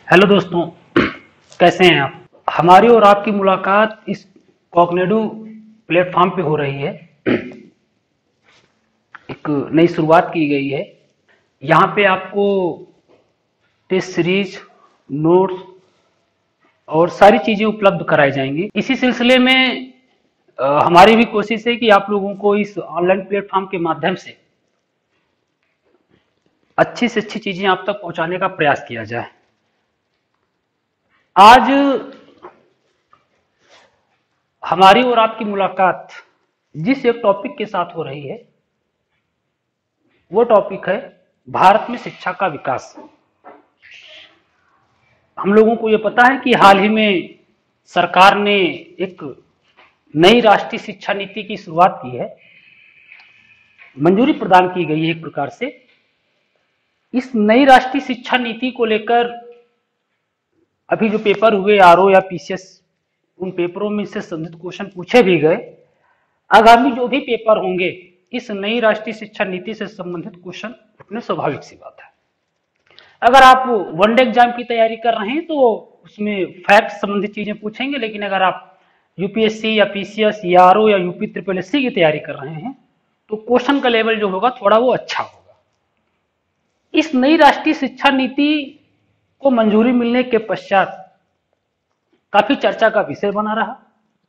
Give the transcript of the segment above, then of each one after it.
Hello दोस्तों, कैसे हैं आप। हमारी और आपकी मुलाकात इस कॉग्निटिव प्लेटफॉर्म पे हो रही है। एक नई शुरुआत की गई है। यहाँ पे आपको टेस्ट सीरीज, नोट्स और सारी चीजें उपलब्ध कराई जाएंगी। इसी सिलसिले में हमारी भी कोशिश है कि आप लोगों को इस ऑनलाइन प्लेटफॉर्म के माध्यम से अच्छी से अच्छी चीजें आप तक पहुंचाने का प्रयास किया जाए। आज हमारी और आपकी मुलाकात जिस एक टॉपिक के साथ हो रही है वो टॉपिक है भारत में शिक्षा का विकास। हम लोगों को ये पता है कि हाल ही में सरकार ने एक नई राष्ट्रीय शिक्षा नीति की शुरुआत की है, मंजूरी प्रदान की गई है एक प्रकार से। इस नई राष्ट्रीय शिक्षा नीति को लेकर अभी जो पेपर हुए आरओ या पीसीएस, उन पेपरों में से संबंधित क्वेश्चन पूछे भी गए। आगामी जो भी पेपर होंगे इस नई राष्ट्रीय शिक्षा नीति से संबंधित क्वेश्चन उठने स्वाभाविक सी बात है। अगर आप वनडे एग्जाम की तैयारी कर रहे हैं तो उसमें फैक्ट संबंधित चीजें पूछेंगे, लेकिन अगर आप यूपीएससी या पीसीएस या आरओ या यूपी ट्रिपल एससी की तैयारी कर रहे हैं तो क्वेश्चन का लेवल जो होगा थोड़ा वो अच्छा होगा। इस नई राष्ट्रीय शिक्षा नीति को मंजूरी मिलने के पश्चात काफी चर्चा का विषय बना रहा।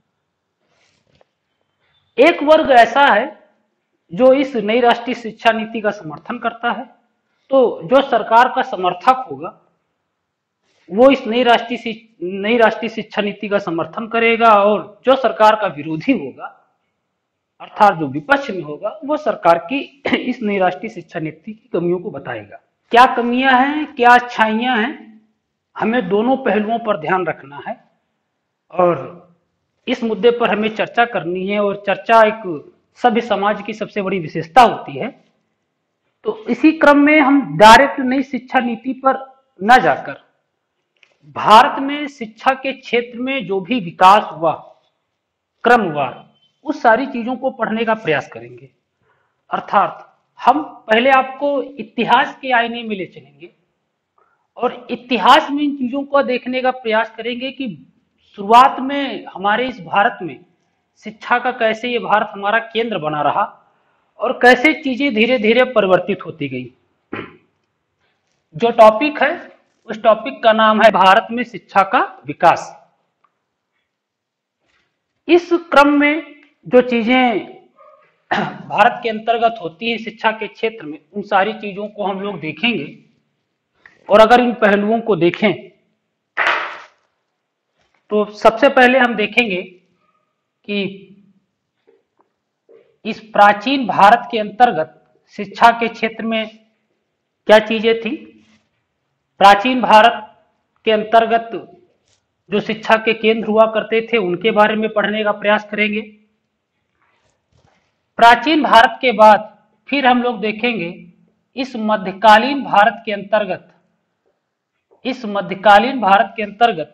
एक वर्ग ऐसा है जो इस नई राष्ट्रीय शिक्षा नीति का समर्थन करता है, तो जो सरकार का समर्थक होगा वो इस नई राष्ट्रीय शिक्षा नीति का समर्थन करेगा, और जो सरकार का विरोधी होगा अर्थात जो विपक्ष में होगा वो सरकार की इस नई राष्ट्रीय शिक्षा नीति की कमियों को बताएगा। क्या कमियां हैं, क्या अच्छाइयां हैं, हमें दोनों पहलुओं पर ध्यान रखना है और इस मुद्दे पर हमें चर्चा करनी है। और चर्चा एक सभ्य समाज की सबसे बड़ी विशेषता होती है। तो इसी क्रम में हम डायरेक्ट नई शिक्षा नीति पर न जाकर भारत में शिक्षा के क्षेत्र में जो भी विकास हुआ क्रमवार उस सारी चीजों को पढ़ने का प्रयास करेंगे। अर्थात हम पहले आपको इतिहास के आईने में ले चलेंगे और इतिहास में इन चीजों को देखने का प्रयास करेंगे कि शुरुआत में हमारे इस भारत में शिक्षा का कैसे ये भारत हमारा केंद्र बना रहा और कैसे चीजें धीरे धीरे परिवर्तित होती गई। जो टॉपिक है उस टॉपिक का नाम है भारत में शिक्षा का विकास। इस क्रम में जो चीजें भारत के अंतर्गत होती है शिक्षा के क्षेत्र में उन सारी चीजों को हम लोग देखेंगे। और अगर इन पहलुओं को देखें तो सबसे पहले हम देखेंगे कि इस प्राचीन भारत के अंतर्गत शिक्षा के क्षेत्र में क्या चीजें थी। प्राचीन भारत के अंतर्गत जो शिक्षा के केंद्र हुआ करते थे उनके बारे में पढ़ने का प्रयास करेंगे। प्राचीन भारत के बाद फिर हम लोग देखेंगे इस मध्यकालीन भारत के अंतर्गत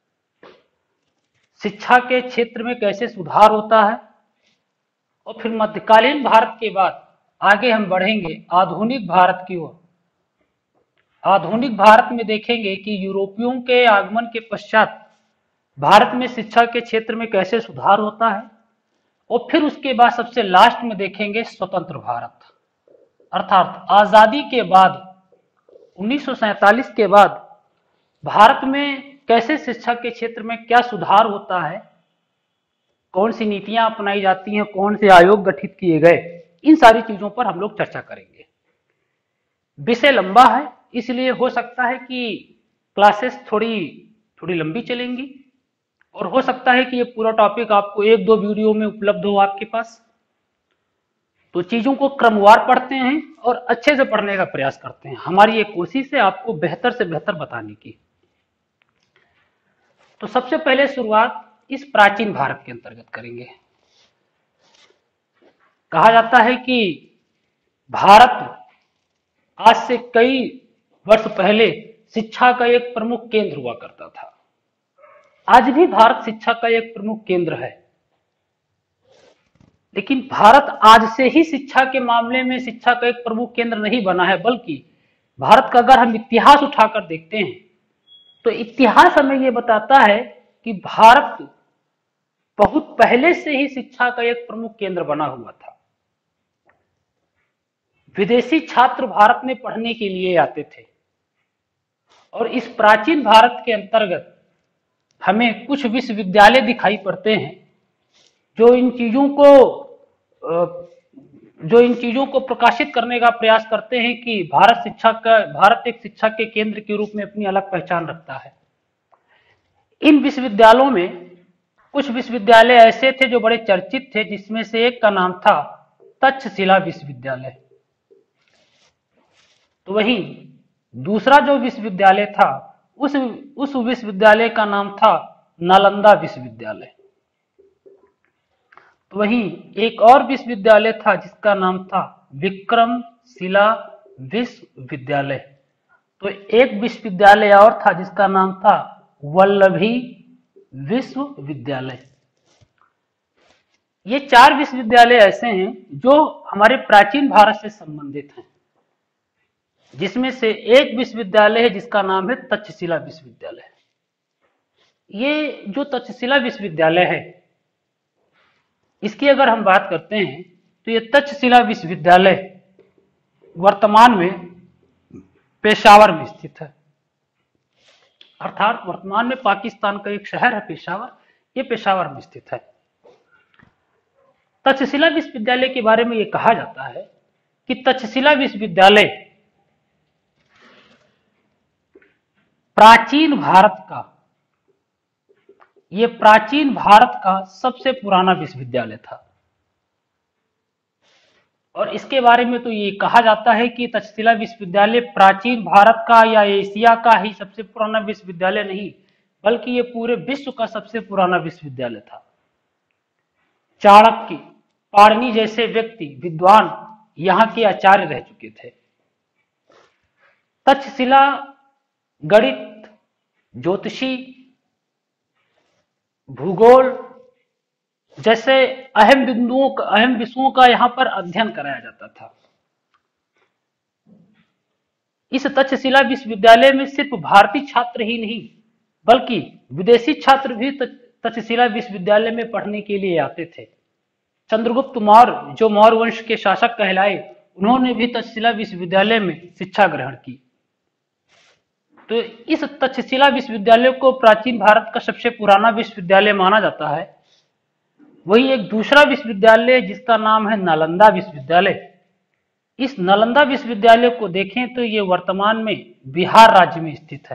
शिक्षा के क्षेत्र में कैसे सुधार होता है। और फिर मध्यकालीन भारत के बाद आगे हम बढ़ेंगे आधुनिक भारत की ओर। आधुनिक भारत में देखेंगे कि यूरोपियों के आगमन के पश्चात भारत में शिक्षा के क्षेत्र में कैसे सुधार होता है। और फिर उसके बाद सबसे लास्ट में देखेंगे स्वतंत्र भारत, अर्थात आजादी के बाद 1947 के बाद भारत में कैसे शिक्षा के क्षेत्र में क्या सुधार होता है, कौन सी नीतियां अपनाई जाती हैं, कौन से आयोग गठित किए गए, इन सारी चीजों पर हम लोग चर्चा करेंगे। विषय लंबा है इसलिए हो सकता है कि क्लासेस थोड़ी लंबी चलेंगी और हो सकता है कि ये पूरा टॉपिक आपको एक दो वीडियो में उपलब्ध हो आपके पास। तो चीजों को क्रमवार पढ़ते हैं और अच्छे से पढ़ने का प्रयास करते हैं। हमारी ये कोशिश है आपको बेहतर से बेहतर बताने की। तो सबसे पहले शुरुआत इस प्राचीन भारत के अंतर्गत करेंगे। कहा जाता है कि भारत आज से कई वर्ष पहले शिक्षा का एक प्रमुख केंद्र हुआ करता था। आज भी भारत शिक्षा का एक प्रमुख केंद्र है, लेकिन भारत आज से ही शिक्षा के मामले में शिक्षा का एक प्रमुख केंद्र नहीं बना है, बल्कि भारत का अगर हम इतिहास उठाकर देखते हैं तो इतिहास हमें ये बताता है कि भारत बहुत पहले से ही शिक्षा का एक प्रमुख केंद्र बना हुआ था। विदेशी छात्र भारत में पढ़ने के लिए आते थे और इस प्राचीन भारत के अंतर्गत हमें कुछ विश्वविद्यालय दिखाई पड़ते हैं जो इन चीजों को प्रकाशित करने का प्रयास करते हैं कि भारत एक शिक्षा के केंद्र के रूप में अपनी अलग पहचान रखता है। इन विश्वविद्यालयों में कुछ विश्वविद्यालय ऐसे थे जो बड़े चर्चित थे, जिसमें से एक का नाम था तक्षशिला विश्वविद्यालय। तो वहीं दूसरा जो विश्वविद्यालय था उस विश्वविद्यालय का नाम था नालंदा विश्वविद्यालय। तो वहीं एक और विश्वविद्यालय था जिसका नाम था विक्रमशिला विश्वविद्यालय। तो एक विश्वविद्यालय और था जिसका नाम था वल्लभी विश्वविद्यालय। ये 4 विश्वविद्यालय ऐसे हैं जो हमारे प्राचीन भारत से संबंधित हैं, जिसमें से एक विश्वविद्यालय है जिसका नाम है तक्षशिला विश्वविद्यालय। ये जो तक्षशिला विश्वविद्यालय है, इसकी अगर हम बात करते हैं तो ये तक्षशिला विश्वविद्यालय वर्तमान में पेशावर में स्थित है। अर्थात वर्तमान में पाकिस्तान का एक शहर है पेशावर, ये पेशावर में स्थित है। तक्षशिला विश्वविद्यालय के बारे में ये कहा जाता है कि तक्षशिला विश्वविद्यालय प्राचीन भारत का सबसे पुराना विश्वविद्यालय था। और इसके बारे में तो ये कहा जाता है कि तक्षशिला विश्वविद्यालय प्राचीन भारत का या एशिया का ही सबसे पुराना विश्वविद्यालय नहीं, बल्कि ये पूरे विश्व का सबसे पुराना विश्वविद्यालय था। चाणक्य, पाणिनि जैसे व्यक्ति, विद्वान यहाँ के आचार्य रह चुके थे। तक्षशिला गणित, ज्योतिषी, भूगोल जैसे अहम विषयों का यहाँ पर अध्ययन कराया जाता था। इस तक्षशिला विश्वविद्यालय में सिर्फ भारतीय छात्र ही नहीं, बल्कि विदेशी छात्र भी तक्षशिला विश्वविद्यालय में पढ़ने के लिए आते थे। चंद्रगुप्त मौर्य, जो मौर्य वंश के शासक कहलाए, उन्होंने भी तक्षशिला विश्वविद्यालय में शिक्षा ग्रहण की। तो इस तक्षशिला विश्वविद्यालय को प्राचीन भारत का सबसे पुराना विश्वविद्यालय माना जाता है। वही एक दूसरा विश्वविद्यालय जिसका नाम है नालंदा विश्वविद्यालय। इस नालंदा विश्वविद्यालय को देखें तो ये वर्तमान में बिहार राज्य में स्थित है।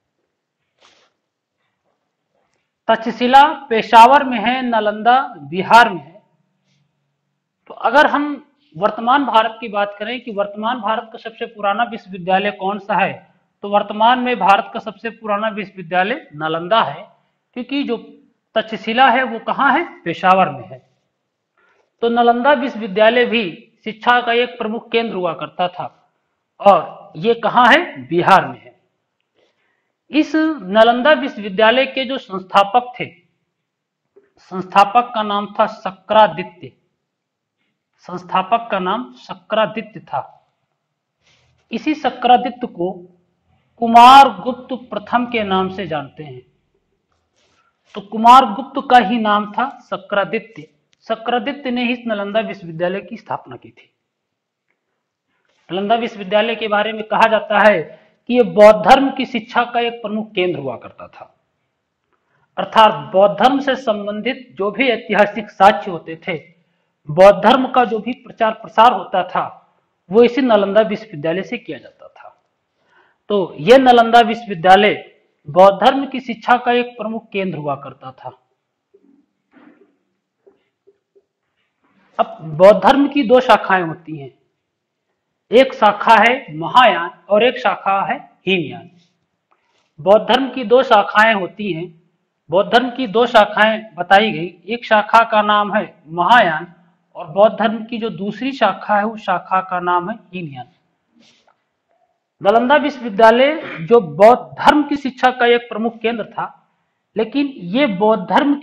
तक्षशिला पेशावर में है, नालंदा बिहार में है। तो अगर हम वर्तमान भारत की बात करें कि वर्तमान भारत का सबसे पुराना विश्वविद्यालय कौन सा है, तो वर्तमान में भारत का सबसे पुराना विश्वविद्यालय नालंदा है, क्योंकि जो तक्षशिला है वो कहाँ है, पेशावर में है। तो नालंदा विश्वविद्यालय भी शिक्षा का एक प्रमुख केंद्र हुआ करता था और ये कहाँ है, बिहार में है। इस नालंदा विश्वविद्यालय के जो संस्थापक थे, संस्थापक का नाम था शक्रादित्य। संस्थापक का नाम शक्रादित्य था। इसी शक्रादित्य को कुमारगुप्त प्रथम के नाम से जानते हैं। तो कुमारगुप्त का ही नाम था शक्रादित्य। शक्रादित्य ने ही नालंदा विश्वविद्यालय की स्थापना की थी। नालंदा विश्वविद्यालय के बारे में कहा जाता है कि यह बौद्ध धर्म की शिक्षा का एक प्रमुख केंद्र हुआ करता था। अर्थात बौद्ध धर्म से संबंधित जो भी ऐतिहासिक साक्ष्य होते थे, बौद्ध धर्म का जो भी प्रचार प्रसार होता था, वो इसी नालंदा विश्वविद्यालय से किया जाता था। तो यह नालंदा विश्वविद्यालय बौद्ध धर्म की शिक्षा का एक प्रमुख केंद्र हुआ करता था। अब बौद्ध धर्म की 2 शाखाएं होती हैं, एक शाखा है महायान और एक शाखा है हीनयान। बौद्ध धर्म की 2 शाखाएं होती हैं। बौद्ध धर्म की 2 शाखाएं बताई गई। एक शाखा का नाम है महायान और बौद्ध धर्म की जो दूसरी शाखा है उस शाखा का नाम है हीनयान। नालंदा विश्वविद्यालय जो बौद्ध धर्म की शिक्षा का एक प्रमुख केंद्र था, लेकिन ये बौद्ध धर्म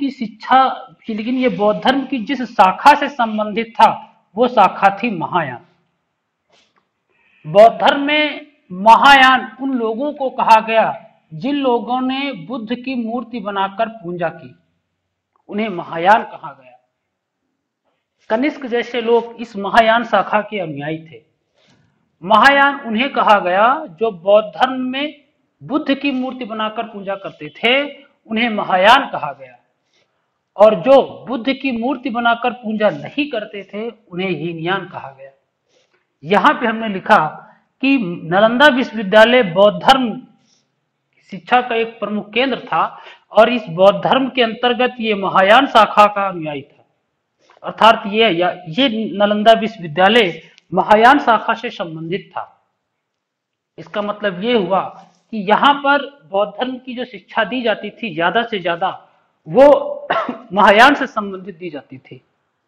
की जिस शाखा से संबंधित था वो शाखा थी महायान। बौद्ध धर्म में महायान उन लोगों को कहा गया जिन लोगों ने बुद्ध की मूर्ति बनाकर पूजा की उन्हें महायान कहा गया। कनिष्क जैसे लोग इस महायान शाखा के अनुयायी थे। महायान उन्हें कहा गया जो बौद्ध धर्म में बुद्ध की मूर्ति बनाकर पूजा करते थे, उन्हें महायान कहा गया, और जो बुद्ध की मूर्ति बनाकर पूजा नहीं करते थे उन्हें हीनयान कहा गया। यहाँ पे हमने लिखा कि नालंदा विश्वविद्यालय बौद्ध धर्म शिक्षा का एक प्रमुख केंद्र था और इस बौद्ध धर्म के अंतर्गत ये महायान शाखा का अनुयायी था, अर्थात ये नालंदा विश्वविद्यालय महायान शाखा से संबंधित था। इसका मतलब ये हुआ कि यहाँ पर बौद्ध धर्म की जो शिक्षा दी जाती थी ज्यादा से ज्यादा वो महायान से संबंधित दी जाती थी।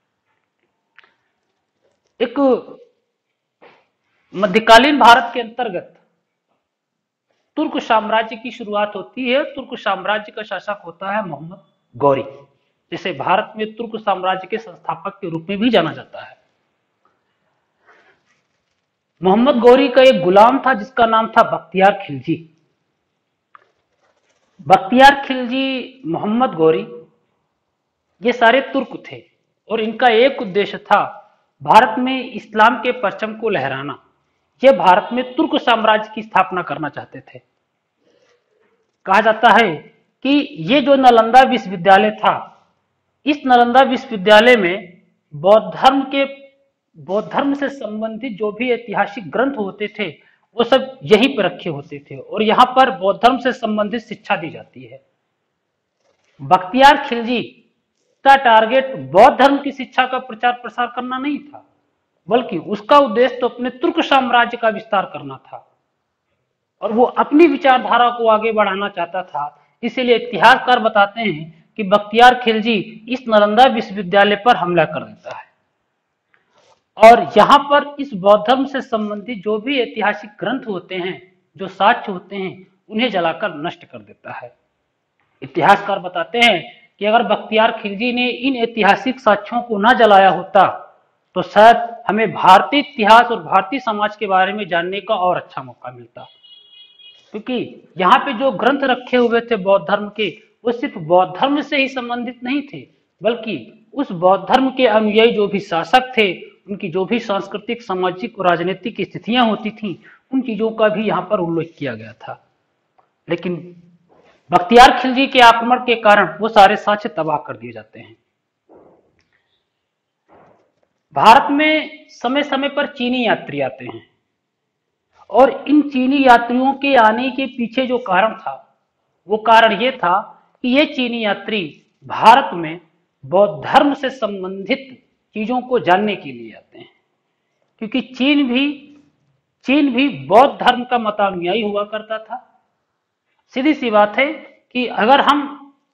एक मध्यकालीन भारत के अंतर्गत तुर्क साम्राज्य की शुरुआत होती है। तुर्क साम्राज्य का शासक होता है मोहम्मद गौरी, जिसे भारत में तुर्क साम्राज्य के संस्थापक के रूप में भी जाना जाता है। मोहम्मद गौरी का एक गुलाम था जिसका नाम था बख्तियार खिलजी। बख्तियार खिलजी, मोहम्मद गौरी, ये सारे तुर्क थे और इनका एक उद्देश्य था भारत में इस्लाम के परचम को लहराना। ये भारत में तुर्क साम्राज्य की स्थापना करना चाहते थे। कहा जाता है कि ये जो नालंदा विश्वविद्यालय था, इस नालंदा विश्वविद्यालय में बौद्ध धर्म से संबंधित जो भी ऐतिहासिक ग्रंथ होते थे वो सब यहीं पर रखे होते थे और यहाँ पर बौद्ध धर्म से संबंधित शिक्षा दी जाती है। बख्तियार खिलजी का टारगेट बौद्ध धर्म की शिक्षा का प्रचार प्रसार करना नहीं था, बल्कि उसका उद्देश्य तो अपने तुर्क साम्राज्य का विस्तार करना था और वो अपनी विचारधारा को आगे बढ़ाना चाहता था। इसीलिए इतिहासकार बताते हैं कि बख्तियार खिलजी इस नालंदा विश्वविद्यालय पर हमला कर देता है और यहाँ पर इस बौद्ध धर्म से संबंधित जो भी ऐतिहासिक ग्रंथ होते हैं, जो साक्ष्य होते हैं, उन्हें जलाकर नष्ट कर देता है। इतिहासकार बताते हैं कि अगर बख्तियार खिलजी ने इन ऐतिहासिक साक्ष्यों को न जलाया होता तो शायद हमें भारतीय इतिहास और भारतीय समाज के बारे में जानने का और अच्छा मौका मिलता, क्योंकि यहाँ पे जो ग्रंथ रखे हुए थे बौद्ध धर्म के, वो सिर्फ बौद्ध धर्म से ही संबंधित नहीं थे, बल्कि उस बौद्ध धर्म के अनुयायी जो भी शासक थे, उनकी जो भी सांस्कृतिक, सामाजिक और राजनीतिक स्थितियां होती थी, उन चीजों का भी यहाँ पर उल्लेख किया गया था। लेकिन बख्तियार खिलजी के आक्रमण के कारण वो सारे साक्ष्य तबाह कर दिए जाते हैं। भारत में समय समय पर चीनी यात्री आते हैं और इन चीनी यात्रियों के आने के पीछे जो कारण था वो कारण ये था कि ये चीनी यात्री भारत में बौद्ध धर्म से संबंधित चीजों को जानने के लिए आते हैं, क्योंकि चीन भी बौद्ध धर्म का मतानुयायी हुआ करता था। सीधी सी बात है कि अगर हम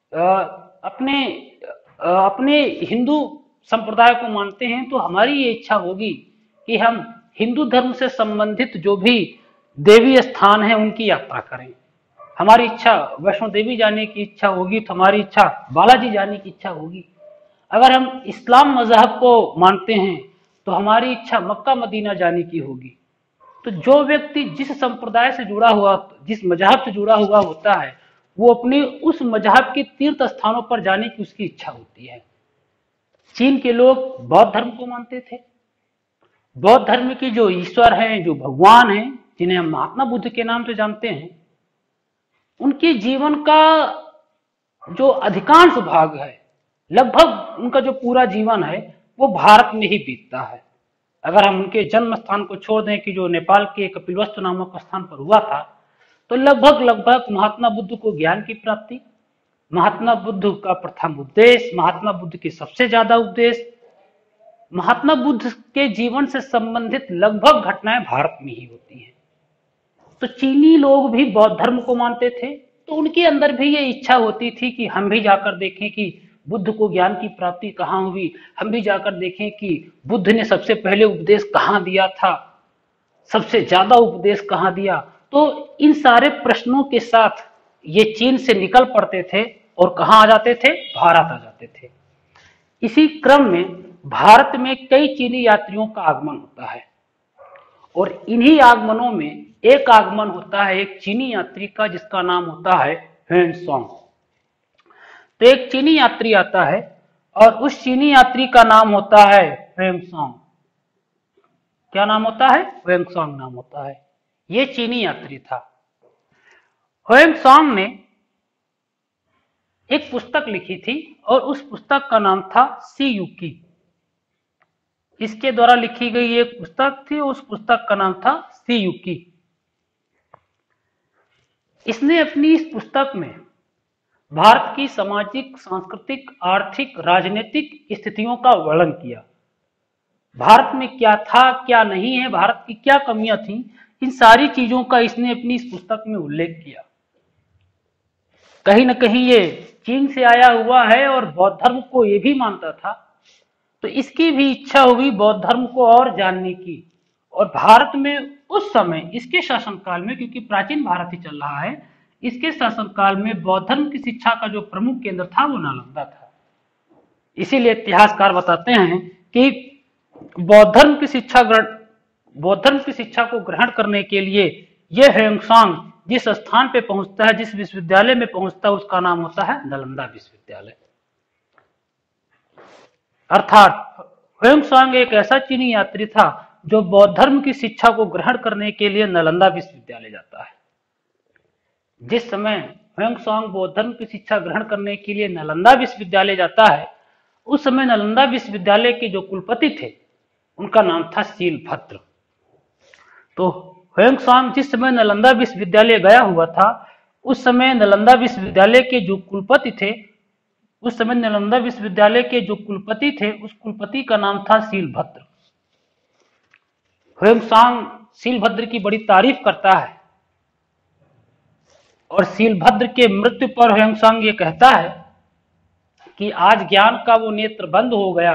अपने हिंदू संप्रदाय को मानते हैं तो हमारी ये इच्छा होगी कि हम हिंदू धर्म से संबंधित जो भी देवी स्थान है उनकी यात्रा करें। हमारी इच्छा वैष्णो देवी जाने की इच्छा होगी तो हमारी इच्छा बालाजी जाने की इच्छा होगी। अगर हम इस्लाम मजहब को मानते हैं तो हमारी इच्छा मक्का मदीना जाने की होगी। तो जो व्यक्ति जिस संप्रदाय से जुड़ा हुआ, जिस मजहब से जुड़ा हुआ होता है, वो अपने उस मजहब के तीर्थ स्थानों पर जाने की उसकी इच्छा होती है। चीन के लोग बौद्ध धर्म को मानते थे। बौद्ध धर्म की जो ईश्वर हैं, जो भगवान हैं, जिन्हें हम महात्मा बुद्ध के नाम से जानते हैं, उनके जीवन का जो अधिकांश भाग है, लगभग उनका जो पूरा जीवन है वो भारत में ही बीतता है। अगर हम उनके जन्म स्थान को छोड़ दें कि जो नेपाल के कपिलवस्तु नामक स्थान पर हुआ था, तो लगभग महात्मा बुद्ध को ज्ञान की प्राप्ति, महात्मा बुद्ध का प्रथम उपदेश, महात्मा बुद्ध के सबसे ज्यादा उपदेश, महात्मा बुद्ध के जीवन से संबंधित लगभग घटनाएं भारत में ही होती हैं। तो चीनी लोग भी बौद्ध धर्म को मानते थे, तो उनके अंदर भी ये इच्छा होती थी कि हम भी जाकर देखें कि बुद्ध को ज्ञान की प्राप्ति कहाँ हुई, हम भी जाकर देखें कि बुद्ध ने सबसे पहले उपदेश कहाँ दिया था, सबसे ज्यादा उपदेश कहाँ दिया। तो इन सारे प्रश्नों के साथ ये चीन से निकल पड़ते थे और कहाँ आ जाते थे, भारत आ जाते थे। इसी क्रम में भारत में कई चीनी यात्रियों का आगमन होता है और इन्हीं आगमनों में एक आगमन होता है एक चीनी यात्री का, जिसका नाम होता है ह्वेनसांग। तो एक चीनी यात्री आता है और उस चीनी यात्री का नाम होता है ह्वेनसांग। क्या नाम होता है? ह्वेनसांग नाम होता है। ये चीनी यात्री था। ह्वेनसांग ने एक पुस्तक लिखी थी और उस पुस्तक का नाम था सी यूकी। इसके द्वारा लिखी गई एक पुस्तक थी, उस पुस्तक का नाम था सी यूकी। इसने अपनी इस पुस्तक में भारत की सामाजिक, सांस्कृतिक, आर्थिक, राजनीतिक स्थितियों का वर्णन किया। भारत में क्या था, क्या नहीं है, भारत की क्या कमियां थी, इन सारी चीजों का इसने अपनी इस पुस्तक में उल्लेख किया। कहीं न कहीं ये चीन से आया हुआ है और बौद्ध धर्म को ये भी मानता था, तो इसकी भी इच्छा हुई बौद्ध धर्म को और जानने की। और भारत में उस समय, इसके शासनकाल में, क्योंकि प्राचीन भारत ही चल रहा है, इसके शासनकाल में बौद्ध धर्म की शिक्षा का जो प्रमुख केंद्र था वो नालंदा था। इसीलिए इतिहासकार बताते हैं कि बौद्ध धर्म की शिक्षा को ग्रहण करने के लिए यह ह्वेनसांग जिस स्थान पे पहुंचता है, जिस विश्वविद्यालय में पहुंचता है, उसका नाम होता है नालंदा विश्वविद्यालय। अर्थात ह्वेनसांग एक ऐसा चीनी यात्री था जो बौद्ध धर्म की शिक्षा को ग्रहण करने के लिए नालंदा विश्वविद्यालय जाता है। जिस समय ह्वेनसांग बौद्ध धर्म की शिक्षा ग्रहण करने के लिए नालंदा विश्वविद्यालय जाता है, उस समय नालंदा विश्वविद्यालय के जो कुलपति थे उनका नाम था शीलभद्र। तो ह्वेनसांग जिस समय नालंदा विश्वविद्यालय गया हुआ था, उस समय नालंदा विश्वविद्यालय के जो कुलपति थे, उस कुलपति का नाम था शीलभद्र। ह्वेनसांग शीलभद्र की बड़ी तारीफ करता है और शीलभद्र के मृत्यु पर ह्वेनसांग ये कहता है कि आज ज्ञान का वो नेत्र बंद हो गया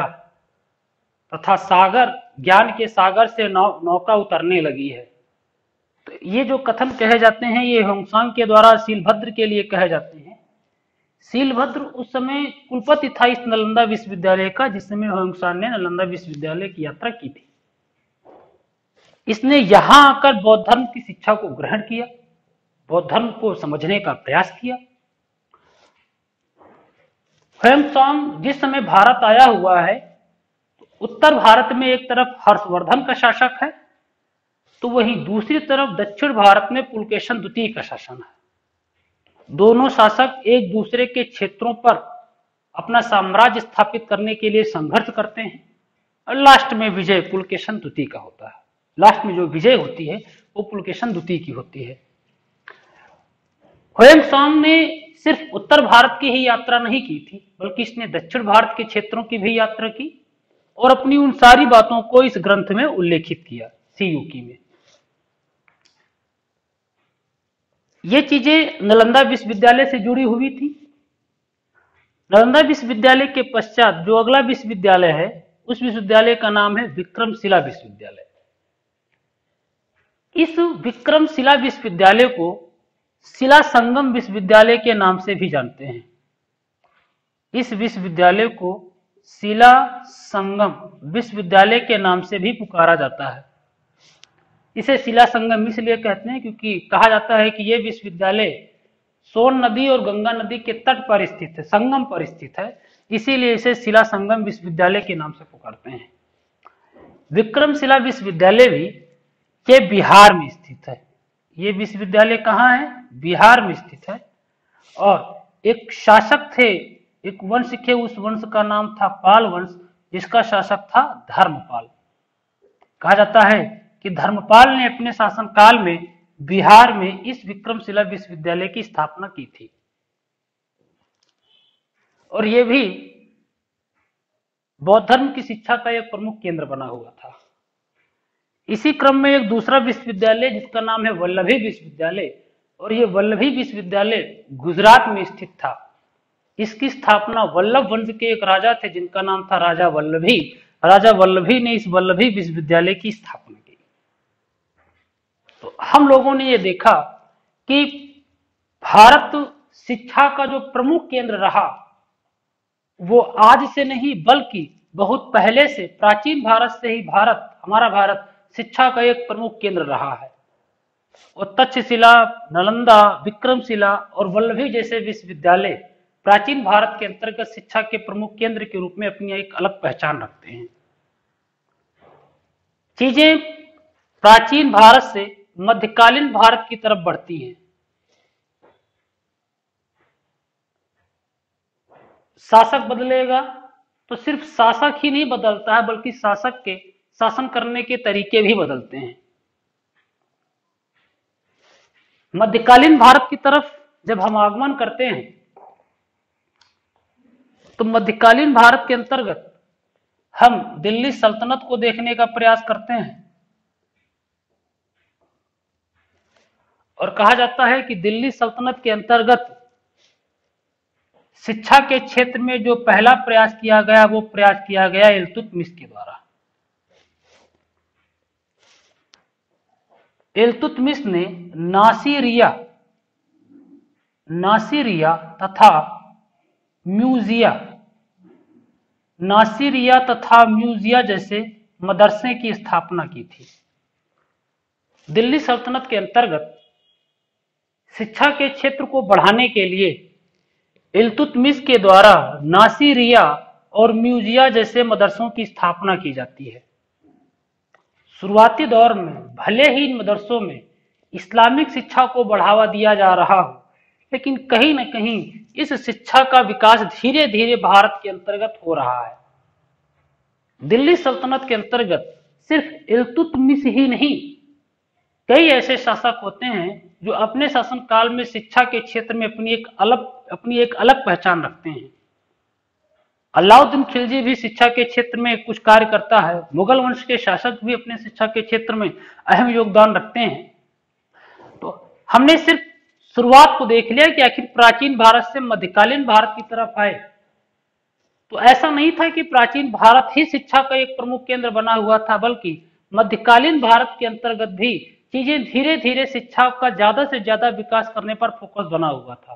तथा ज्ञान के सागर से नौका उतरने लगी है। तो ये जो कथन कहे जाते हैं, ये ह्वेनसांग के द्वारा शीलभद्र के लिए कहे जाते हैं। शीलभद्र उस समय कुलपति था इस नालंदा विश्वविद्यालय का, जिस समय ह्वेनसांग ने नालंदा विश्वविद्यालय की यात्रा की थी। इसने यहां आकर बौद्ध धर्म की शिक्षा को ग्रहण किया, बौद्ध धर्म को समझने का प्रयास किया। ह्वेनसांग जिस समय भारत आया हुआ है, उत्तर भारत में एक तरफ हर्षवर्धन का शासक है, तो वहीं दूसरी तरफ दक्षिण भारत में पुलकेशन द्वितीय का शासन है। दोनों शासक एक दूसरे के क्षेत्रों पर अपना साम्राज्य स्थापित करने के लिए संघर्ष करते हैं और लास्ट में विजय पुलकेशन द्वितीय का होता है। लास्ट में जो विजय होती है वो पुलकेशन द्वितीय की होती है। ह्वेनसांग ने सिर्फ उत्तर भारत की ही यात्रा नहीं की थी, बल्कि इसने दक्षिण भारत के क्षेत्रों की भी यात्रा की और अपनी उन सारी बातों को इस ग्रंथ में उल्लेखित किया, सी यूकी में। ये चीजें नालंदा विश्वविद्यालय से जुड़ी हुई थी। नालंदा विश्वविद्यालय के पश्चात जो अगला विश्वविद्यालय है, उस विश्वविद्यालय का नाम है विक्रमशिला विश्वविद्यालय। इस विक्रमशिला विश्वविद्यालय को शिला संगम विश्वविद्यालय के नाम से भी जानते हैं। इस विश्वविद्यालय को शिला संगम विश्वविद्यालय के नाम से भी पुकारा जाता है। इसे शिला संगम इसलिए कहते हैं क्योंकि कहा जाता है कि यह विश्वविद्यालय सोन नदी और गंगा नदी के तट पर स्थित है, संगम पर स्थित है, इसीलिए इसे शिला संगम विश्वविद्यालय के नाम से पुकारते हैं। विक्रमशिला विश्वविद्यालय भी ये बिहार में स्थित है। ये विश्वविद्यालय कहाँ है? बिहार में स्थित है। और एक शासक थे, एक वंश थे, उस वंश का नाम था पाल वंश, जिसका शासक था धर्मपाल। कहा जाता है कि धर्मपाल ने अपने शासनकाल में बिहार में इस विक्रमशिला विश्वविद्यालय की स्थापना की थी और यह भी बौद्ध धर्म की शिक्षा का एक प्रमुख केंद्र बना हुआ था। इसी क्रम में एक दूसरा विश्वविद्यालय जिसका नाम है वल्लभी विश्वविद्यालय, और यह वल्लभी विश्वविद्यालय गुजरात में स्थित था। इसकी स्थापना वल्लभ वंश के एक राजा थे जिनका नाम था राजा वल्लभी। राजा वल्लभी ने इस वल्लभी विश्वविद्यालय की स्थापना की। तो हम लोगों ने यह देखा कि भारत शिक्षा का जो प्रमुख केंद्र रहा वो आज से नहीं बल्कि बहुत पहले से, प्राचीन भारत से ही हमारा भारत शिक्षा का एक प्रमुख केंद्र रहा है और तक्षशिला, नालंदा, विक्रमशिला और वल्लभी जैसे विश्वविद्यालय प्राचीन भारत के अंतर्गत शिक्षा के प्रमुख केंद्र के रूप में अपनी एक अलग पहचान रखते हैं। चीजें प्राचीन भारत से मध्यकालीन भारत की तरफ बढ़ती हैं। शासक बदलेगा तो सिर्फ शासक ही नहीं बदलता है, बल्कि शासक के शासन करने के तरीके भी बदलते हैं। मध्यकालीन भारत की तरफ जब हम आगमन करते हैं तो मध्यकालीन भारत के अंतर्गत हम दिल्ली सल्तनत को देखने का प्रयास करते हैं और कहा जाता है कि दिल्ली सल्तनत के अंतर्गत शिक्षा के क्षेत्र में जो पहला प्रयास किया गया वो प्रयास किया गया इल्तुतमिश के द्वारा। इल्तुतमिश ने नासिरिया तथा म्यूजिया जैसे मदरसे की स्थापना की थी। दिल्ली सल्तनत के अंतर्गत शिक्षा के क्षेत्र को बढ़ाने के लिए इल्तुतमिश के द्वारा नासिरिया और म्यूजिया जैसे मदरसों की स्थापना की जाती है। शुरुआती दौर में भले ही इन मदरसों में इस्लामिक शिक्षा को बढ़ावा दिया जा रहा हो, लेकिन कहीं न कहीं इस शिक्षा का विकास धीरे धीरे भारत के अंतर्गत हो रहा है। दिल्ली सल्तनत के अंतर्गत सिर्फ इल्तुतमिश ही नहीं, कई ऐसे शासक होते हैं जो अपने शासन काल में शिक्षा के क्षेत्र में अपनी एक अलग पहचान रखते हैं। अलाउद्दीन खिलजी भी शिक्षा के क्षेत्र में कुछ कार्य करता है। मुगल वंश के शासक भी अपने शिक्षा के क्षेत्र में अहम योगदान रखते हैं। तो हमने सिर्फ शुरुआत को देख लिया कि आखिर प्राचीन भारत से मध्यकालीन भारत की तरफ आए तो ऐसा नहीं था कि प्राचीन भारत ही शिक्षा का एक प्रमुख केंद्र बना हुआ था, बल्कि मध्यकालीन भारत के अंतर्गत भी चीजें धीरे धीरे शिक्षा का ज्यादा से ज्यादा विकास करने पर फोकस बना हुआ था।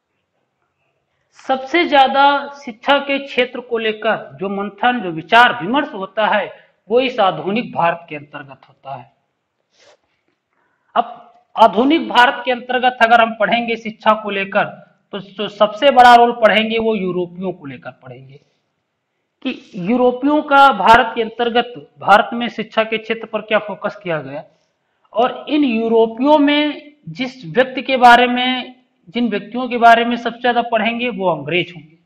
सबसे ज्यादा शिक्षा के क्षेत्र को लेकर जो मंथन, जो विचार विमर्श होता है वो इस आधुनिक भारत के अंतर्गत होता है। अब आधुनिक भारत के अंतर्गत अगर हम पढ़ेंगे शिक्षा को लेकर तो सबसे बड़ा रोल पढ़ेंगे वो यूरोपियों को लेकर पढ़ेंगे कि यूरोपियों का भारत के अंतर्गत भारत में शिक्षा के क्षेत्र पर क्या फोकस किया गया और इन यूरोपियों में जिन व्यक्तियों के बारे में सबसे ज्यादा पढ़ेंगे वो अंग्रेज होंगे।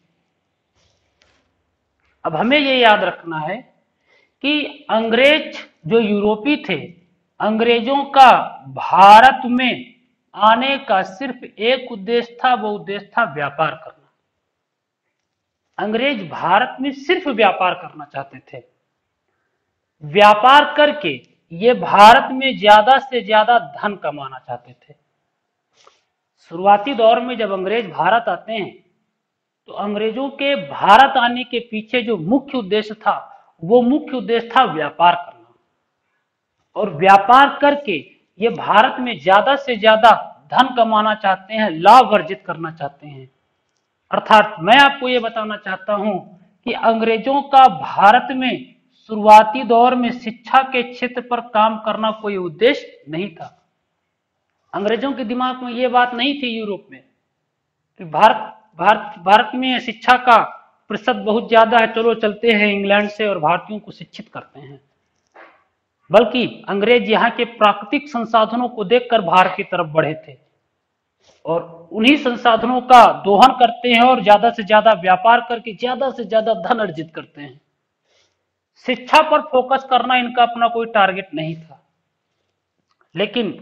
अब हमें ये याद रखना है कि अंग्रेज जो यूरोपी थे, अंग्रेजों का भारत में आने का सिर्फ एक उद्देश्य था, वो उद्देश्य था व्यापार करना। अंग्रेज भारत में सिर्फ व्यापार करना चाहते थे। व्यापार करके ये भारत में ज्यादा से ज्यादा धन कमाना चाहते थे। शुरुआती दौर में जब अंग्रेज भारत आते हैं तो अंग्रेजों के भारत आने के पीछे जो मुख्य उद्देश्य था वो मुख्य उद्देश्य था व्यापार करना और व्यापार करके ये भारत में ज्यादा से ज्यादा धन कमाना चाहते हैं, लाभ अर्जित करना चाहते हैं। अर्थात मैं आपको ये बताना चाहता हूं कि अंग्रेजों का भारत में शुरुआती दौर में शिक्षा के क्षेत्र पर काम करना कोई उद्देश्य नहीं था। अंग्रेजों के दिमाग में ये बात नहीं थी यूरोप में कि भारत में शिक्षा का प्रतिशत बहुत ज्यादा है, चलो चलते हैं इंग्लैंड से और भारतीयों को शिक्षित करते हैं। बल्कि अंग्रेज यहाँ के प्राकृतिक संसाधनों को देखकर भारत की तरफ बढ़े थे और उन्हीं संसाधनों का दोहन करते हैं और ज्यादा से ज्यादा व्यापार करके ज्यादा से ज्यादा धन अर्जित करते हैं। शिक्षा पर फोकस करना इनका अपना कोई टारगेट नहीं था। लेकिन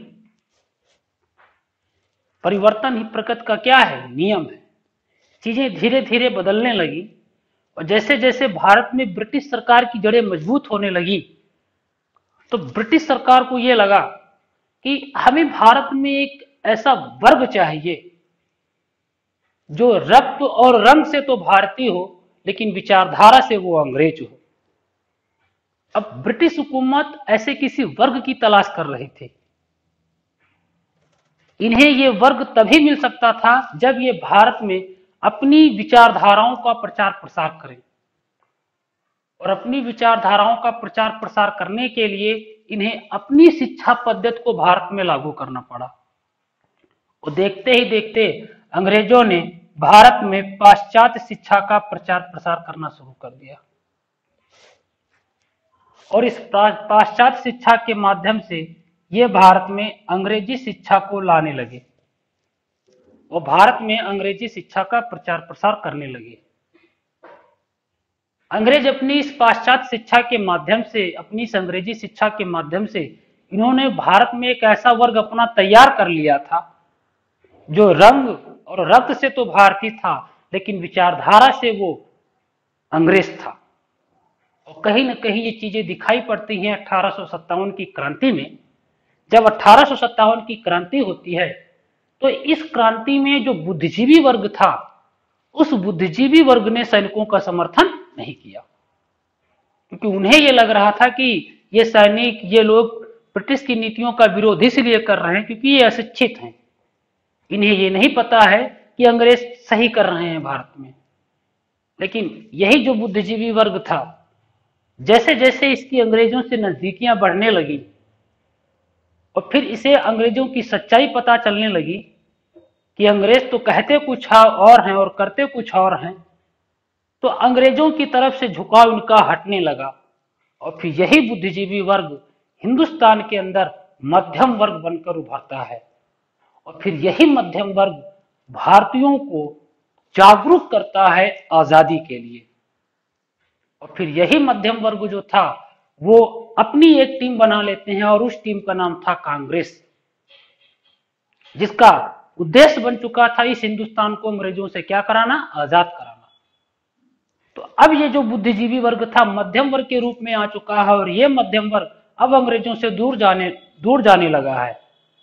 परिवर्तन ही प्रकृति का क्या है, नियम है। चीजें धीरे धीरे बदलने लगी और जैसे जैसे भारत में ब्रिटिश सरकार की जड़ें मजबूत होने लगी तो ब्रिटिश सरकार को यह लगा कि हमें भारत में एक ऐसा वर्ग चाहिए जो रक्त और रंग से तो भारतीय हो लेकिन विचारधारा से वो अंग्रेज हो। अब ब्रिटिश हुकूमत ऐसे किसी वर्ग की तलाश कर रही थी। इन्हें ये वर्ग तभी मिल सकता था जब ये भारत में अपनी विचारधाराओं का प्रचार प्रसार करें और अपनी विचारधाराओं का प्रचार प्रसार करने के लिए इन्हें अपनी शिक्षा पद्धति को भारत में लागू करना पड़ा। और देखते ही देखते अंग्रेजों ने भारत में पाश्चात्य शिक्षा का प्रचार प्रसार करना शुरू कर दिया और इस पाश्चात्य शिक्षा के माध्यम से ये भारत में अंग्रेजी शिक्षा को लाने लगे और भारत में अंग्रेजी शिक्षा का प्रचार प्रसार करने लगे। अंग्रेज अपनी इस पाश्चात्य शिक्षा के माध्यम से, अपनी इस अंग्रेजी शिक्षा के माध्यम से इन्होंने भारत में एक ऐसा वर्ग अपना तैयार कर लिया था जो रंग और रक्त से तो भारतीय था लेकिन विचारधारा से वो अंग्रेज था। और कहीं न कहीं ये चीजें दिखाई पड़ती हैं 1857 की क्रांति में। जब 1857 की क्रांति होती है तो इस क्रांति में जो बुद्धिजीवी वर्ग था, उस बुद्धिजीवी वर्ग ने सैनिकों का समर्थन नहीं किया, क्योंकि उन्हें यह लग रहा था कि ये सैनिक, ये लोग ब्रिटिश की नीतियों का विरोध इसलिए कर रहे हैं क्योंकि ये अशिक्षित हैं, इन्हें ये नहीं पता है कि अंग्रेज सही कर रहे हैं भारत में। लेकिन यही जो बुद्धिजीवी वर्ग था, जैसे जैसे इसकी अंग्रेजों से नजदीकियां बढ़ने लगी और फिर इसे अंग्रेजों की सच्चाई पता चलने लगी कि अंग्रेज तो कहते कुछ और हैं और करते कुछ और हैं, तो अंग्रेजों की तरफ से झुकाव इनका हटने लगा। और फिर यही बुद्धिजीवी वर्ग हिंदुस्तान के अंदर मध्यम वर्ग बनकर उभरता है और फिर यही मध्यम वर्ग भारतीयों को जागरूक करता है आजादी के लिए। और फिर यही मध्यम वर्ग जो था वो अपनी एक टीम बना लेते हैं और उस टीम का नाम था कांग्रेस, जिसका उद्देश्य बन चुका था इस हिंदुस्तान को अंग्रेजों से क्या कराना, आजाद कराना। तो अब ये जो बुद्धिजीवी वर्ग था मध्यम वर्ग के रूप में आ चुका है और ये मध्यम वर्ग अब अंग्रेजों से दूर जाने लगा है,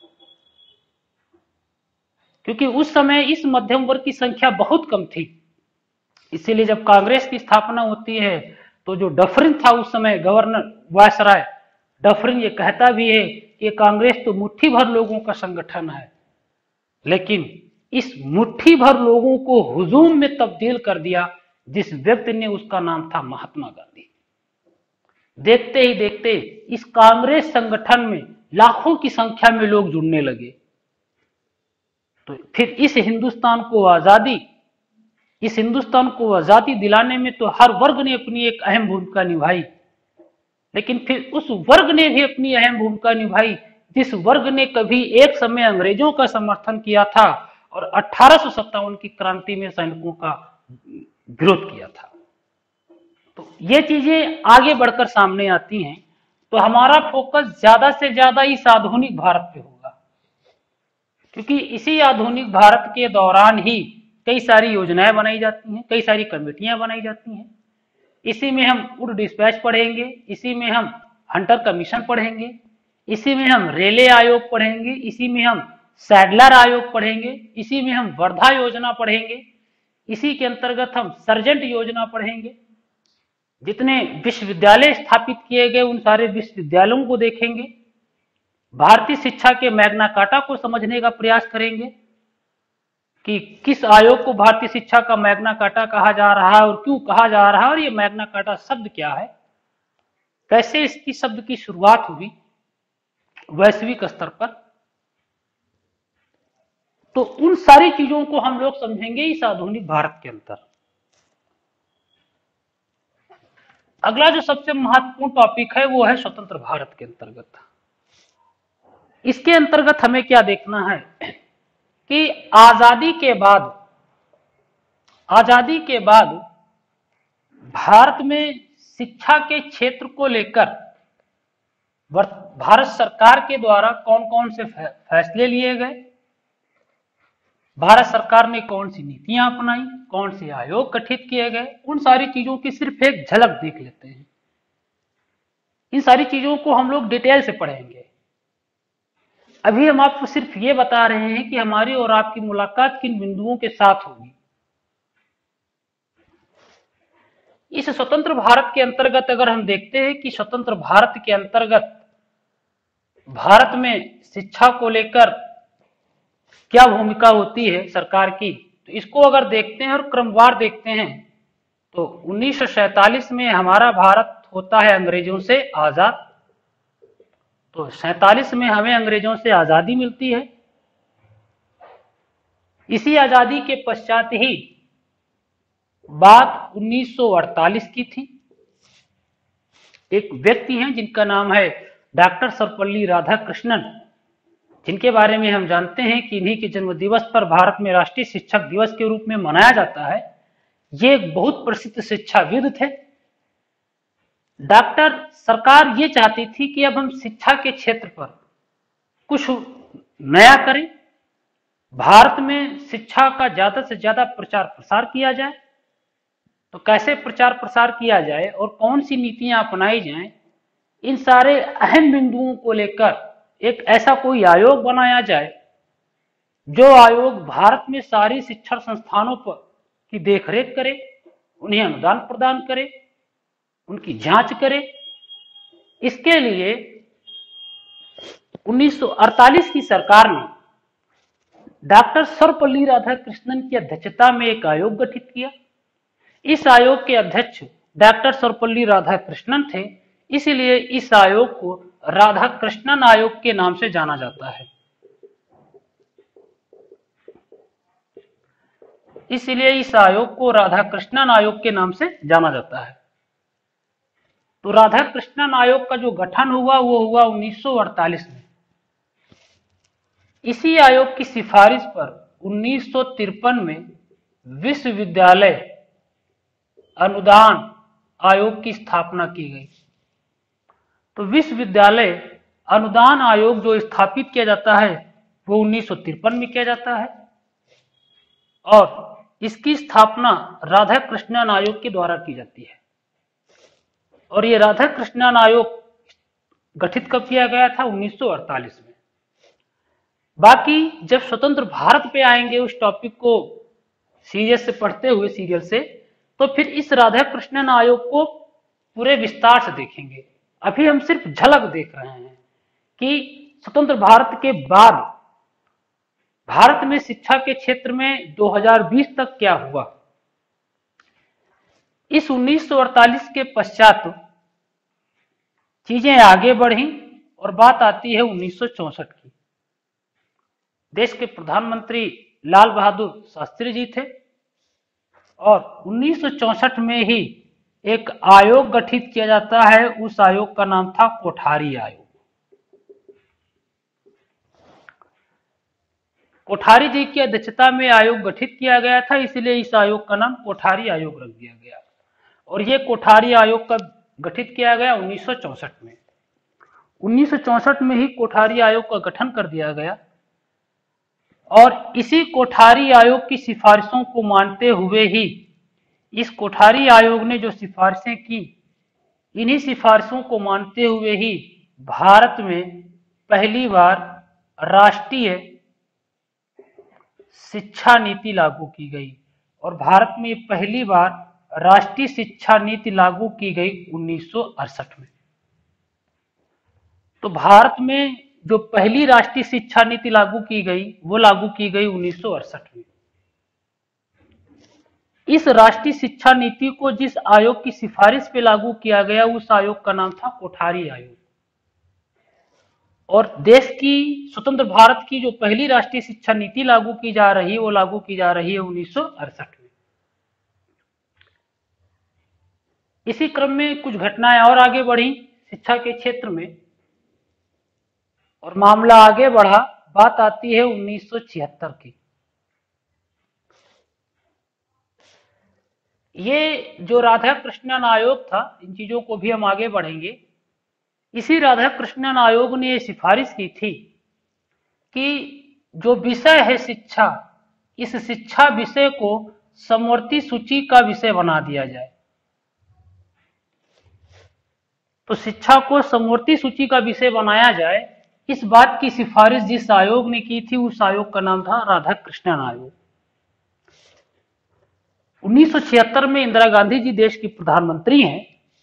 क्योंकि उस समय इस मध्यम वर्ग की संख्या बहुत कम थी। इसीलिए जब कांग्रेस की स्थापना होती है तो जो डफरिन था उस समय गवर्नर वायसराय, डफरिन ये कहता भी है कि कांग्रेस तो मुट्ठी भर लोगों का संगठन है, लेकिन इस मुट्ठी भर लोगों को हुजूम में तब्दील कर दिया जिस व्यक्ति ने, उसका नाम था महात्मा गांधी। देखते ही देखते इस कांग्रेस संगठन में लाखों की संख्या में लोग जुड़ने लगे। तो फिर इस हिंदुस्तान को आजादी दिलाने में तो हर वर्ग ने अपनी एक अहम भूमिका निभाई, लेकिन फिर उस वर्ग ने भी अपनी अहम भूमिका निभाई जिस वर्ग ने कभी एक समय अंग्रेजों का समर्थन किया था और 1857 की क्रांति में सैनिकों का विरोध किया था। तो ये चीजें आगे बढ़कर सामने आती हैं तो हमारा फोकस ज्यादा से ज्यादा इस आधुनिक भारत पे होगा, क्योंकि इसी आधुनिक भारत के दौरान ही कई सारी योजनाएं बनाई जाती हैं, कई सारी कमेटियां बनाई जाती हैं। इसी में हम वुड डिस्पैच पढ़ेंगे, इसी में हम हंटर कमीशन पढ़ेंगे, इसी में हम रेले आयोग पढ़ेंगे, इसी में हम सैडलर आयोग पढ़ेंगे, इसी में हम वर्धा योजना पढ़ेंगे, इसी के अंतर्गत हम सर्जेंट योजना पढ़ेंगे। जितने विश्वविद्यालय स्थापित किए गए उन सारे विश्वविद्यालयों को देखेंगे, भारतीय शिक्षा के मैग्ना कार्टा को समझने का प्रयास करेंगे कि किस आयोग को भारतीय शिक्षा का मैग्ना कार्टा कहा जा रहा है और क्यों कहा जा रहा है, और ये मैग्ना कार्टा शब्द क्या है, कैसे इसकी शब्द की शुरुआत हुई वैश्विक स्तर पर। तो उन सारी चीजों को हम लोग समझेंगे इस आधुनिक भारत के अंदर। अगला जो सबसे महत्वपूर्ण टॉपिक है वो है स्वतंत्र भारत के अंतर्गत। इसके अंतर्गत हमें क्या देखना है कि आजादी के बाद भारत में शिक्षा के क्षेत्र को लेकर भारत सरकार के द्वारा कौन कौन से फैसले लिए गए, भारत सरकार ने कौन सी नीतियां अपनाई, कौन से आयोग गठित किए गए, उन सारी चीजों की सिर्फ एक झलक देख लेते हैं। इन सारी चीजों को हम लोग डिटेल से पढ़ेंगे। अभी हम आपको सिर्फ ये बता रहे हैं कि हमारी और आपकी मुलाकात किन बिंदुओं के साथ होगी। इस स्वतंत्र भारत के अंतर्गत अगर हम देखते हैं कि स्वतंत्र भारत के अंतर्गत भारत में शिक्षा को लेकर क्या भूमिका होती है सरकार की, तो इसको अगर देखते हैं और क्रमवार देखते हैं तो 1947 में हमारा भारत होता है अंग्रेजों से आजाद। तो 47 में हमें अंग्रेजों से आजादी मिलती है। इसी आजादी के पश्चात ही बात 1948 की थी। एक व्यक्ति हैं जिनका नाम है डॉक्टर सर्वपल्ली राधाकृष्णन, जिनके बारे में हम जानते हैं कि इन्हीं के जन्म दिवस पर भारत में राष्ट्रीय शिक्षक दिवस के रूप में मनाया जाता है। ये एक बहुत प्रसिद्ध शिक्षाविद थे। डॉक्टर सरकार ये चाहती थी कि अब हम शिक्षा के क्षेत्र पर कुछ नया करें, भारत में शिक्षा का ज्यादा से ज्यादा प्रचार प्रसार किया जाए। तो कैसे प्रचार प्रसार किया जाए और कौन सी नीतियां अपनाई जाएं, इन सारे अहम बिंदुओं को लेकर एक ऐसा कोई आयोग बनाया जाए जो आयोग भारत में सारी शिक्षण संस्थानों पर की देखरेख करे, उन्हें अनुदान प्रदान करे, उनकी जांच करे। इसके लिए 1948 की सरकार ने डॉक्टर सर्वपल्ली राधाकृष्णन की अध्यक्षता में एक आयोग गठित किया। इस आयोग के अध्यक्ष डॉक्टर सर्वपल्ली राधाकृष्णन थे, इसलिए इस आयोग को राधाकृष्णन आयोग के नाम से जाना जाता है। इसलिए इस आयोग को राधाकृष्णन आयोग के नाम से जाना जाता है। तो राधाकृष्णन आयोग का जो गठन हुआ वो हुआ 1948 में। इसी आयोग की सिफारिश पर 1953 में विश्वविद्यालय अनुदान आयोग की स्थापना की गई। तो विश्वविद्यालय अनुदान आयोग जो स्थापित किया जाता है वो 1953 में किया जाता है और इसकी स्थापना राधाकृष्णन आयोग के द्वारा की जाती है। और ये राधाकृष्णन आयोग गठित कब किया गया था? 1948 में। बाकी जब स्वतंत्र भारत पे आएंगे उस टॉपिक को सीरियस से पढ़ते हुए सीरियल से, तो फिर इस राधाकृष्णन आयोग को पूरे विस्तार से देखेंगे। अभी हम सिर्फ झलक देख रहे हैं कि स्वतंत्र भारत के बाद भारत में शिक्षा के क्षेत्र में 2020 तक क्या हुआ। इस 1948 के पश्चात चीजें आगे बढ़ी और बात आती है 1964 की। देश के प्रधानमंत्री लाल बहादुर शास्त्री जी थे और 1964 में ही एक आयोग गठित किया जाता है। उस आयोग का नाम था कोठारी आयोग। कोठारी जी की अध्यक्षता में आयोग गठित किया गया था, इसलिए इस आयोग का नाम कोठारी आयोग रख दिया गया। और ये कोठारी आयोग का गठित किया गया 1964 में। 1964 में ही कोठारी आयोग का गठन कर दिया गया और इसी कोठारी आयोग की सिफारिशों को मानते हुए ही इस कोठारी आयोग ने जो सिफारिशें की, इन्हीं सिफारिशों को मानते हुए ही भारत में पहली बार राष्ट्रीय शिक्षा नीति लागू की गई। और भारत में पहली बार राष्ट्रीय शिक्षा नीति लागू की गई 1968 में। तो भारत में जो पहली राष्ट्रीय शिक्षा नीति लागू की गई वो लागू की गई 1968 में। इस राष्ट्रीय शिक्षा नीति को जिस आयोग की सिफारिश पे लागू किया गया उस आयोग का नाम था कोठारी आयोग। और देश की स्वतंत्र भारत की जो पहली राष्ट्रीय शिक्षा नीति लागू की जा रही है वो लागू की जा रही है 1968 में। इसी क्रम में कुछ घटनाएं और आगे बढ़ी शिक्षा के क्षेत्र में और मामला आगे बढ़ा। बात आती है 1976 की। ये जो राधाकृष्णन आयोग था, इन चीजों को भी हम आगे बढ़ेंगे। इसी राधाकृष्णन आयोग ने ये सिफारिश की थी कि जो विषय है शिक्षा, इस शिक्षा विषय को समवर्ती सूची का विषय बना दिया जाए। तो शिक्षा को समवर्ती सूची का विषय बनाया जाए, इस बात की सिफारिश जिस आयोग ने की थी उस आयोग का नाम था राधाकृष्णन आयोग। 1976 में इंदिरा गांधी जी देश की प्रधानमंत्री हैं।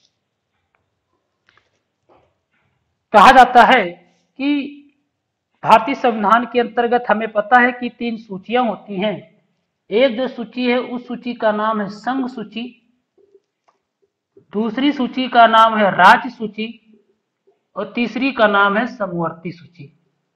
कहा जाता है कि भारतीय संविधान के अंतर्गत हमें पता है कि 3 सूचियां होती हैं। एक जो सूची है उस सूची का नाम है संघ सूची, दूसरी सूची का नाम है राज्य सूची और तीसरी का नाम है समवर्ती सूची।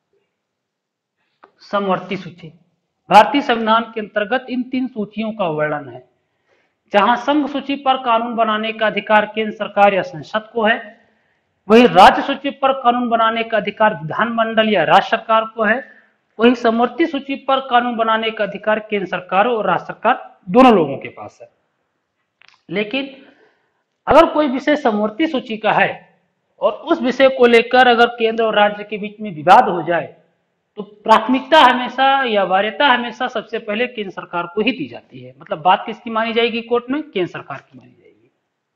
समवर्ती सूची भारतीय संविधान के अंतर्गत इन 3 सूचियों का वर्णन है। जहां संघ सूची पर कानून बनाने का अधिकार केंद्र सरकार या संसद को है, वहीं राज्य सूची पर कानून बनाने का अधिकार विधानमंडल या राज्य सरकार को है। वहीं समवर्ती सूची पर कानून बनाने का अधिकार केंद्र सरकार और राज्य सरकार दोनों लोगों के पास है। लेकिन अगर कोई विषय समवर्ती सूची का है और उस विषय को लेकर अगर केंद्र और राज्य के बीच में विवाद हो जाए तो प्राथमिकता हमेशा या वरीयता हमेशा सबसे पहले केंद्र सरकार को ही दी जाती है। मतलब बात किसकी मानी जाएगी कोर्ट में? केंद्र सरकार की मानी जाएगी।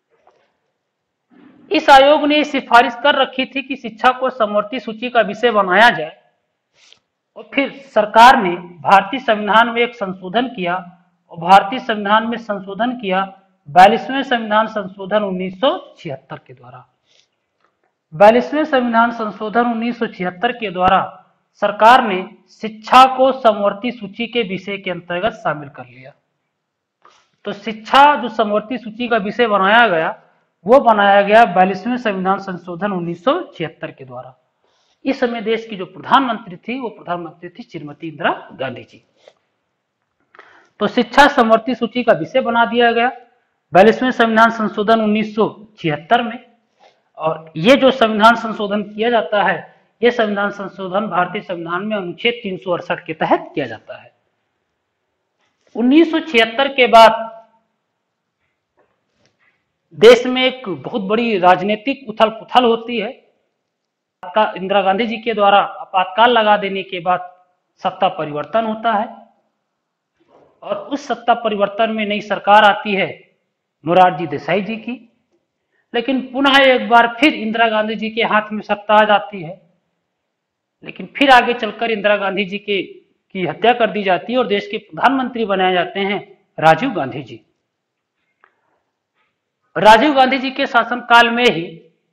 इस आयोग ने सिफारिश कर रखी थी कि शिक्षा को समवर्ती सूची का विषय बनाया जाए और फिर सरकार ने भारतीय संविधान में एक संशोधन किया और भारतीय संविधान में संशोधन किया 42वें संविधान संशोधन 1976 के द्वारा। 42वें संविधान संशोधन 1976 के द्वारा सरकार ने शिक्षा को समवर्ती सूची के विषय के अंतर्गत शामिल कर लिया। तो शिक्षा जो समवर्ती सूची का विषय बनाया गया वो बनाया गया 42वें संविधान संशोधन 1976 के द्वारा। इस समय देश की जो प्रधानमंत्री थी वो प्रधानमंत्री थी श्रीमती इंदिरा गांधी जी। तो शिक्षा समवर्ती सूची का विषय बना दिया गया 42वें संविधान संशोधन 1976 में। और ये जो संविधान संशोधन किया जाता है, ये संविधान संशोधन भारतीय संविधान में अनुच्छेद 368 के तहत किया जाता है। 1976 के बाद देश में एक बहुत बड़ी राजनीतिक उथल पुथल होती है। इंदिरा गांधी जी के द्वारा आपातकाल लगा देने के बाद सत्ता परिवर्तन होता है और उस सत्ता परिवर्तन में नई सरकार आती है मोरारजी देसाई जी की। लेकिन पुनः एक बार फिर इंदिरा गांधी जी के हाथ में सत्ता आ जाती है, लेकिन फिर आगे चलकर इंदिरा गांधी जी की हत्या कर दी जाती है और देश के प्रधानमंत्री बनाए जाते हैं राजीव गांधी जी। राजीव गांधी जी के शासनकाल में ही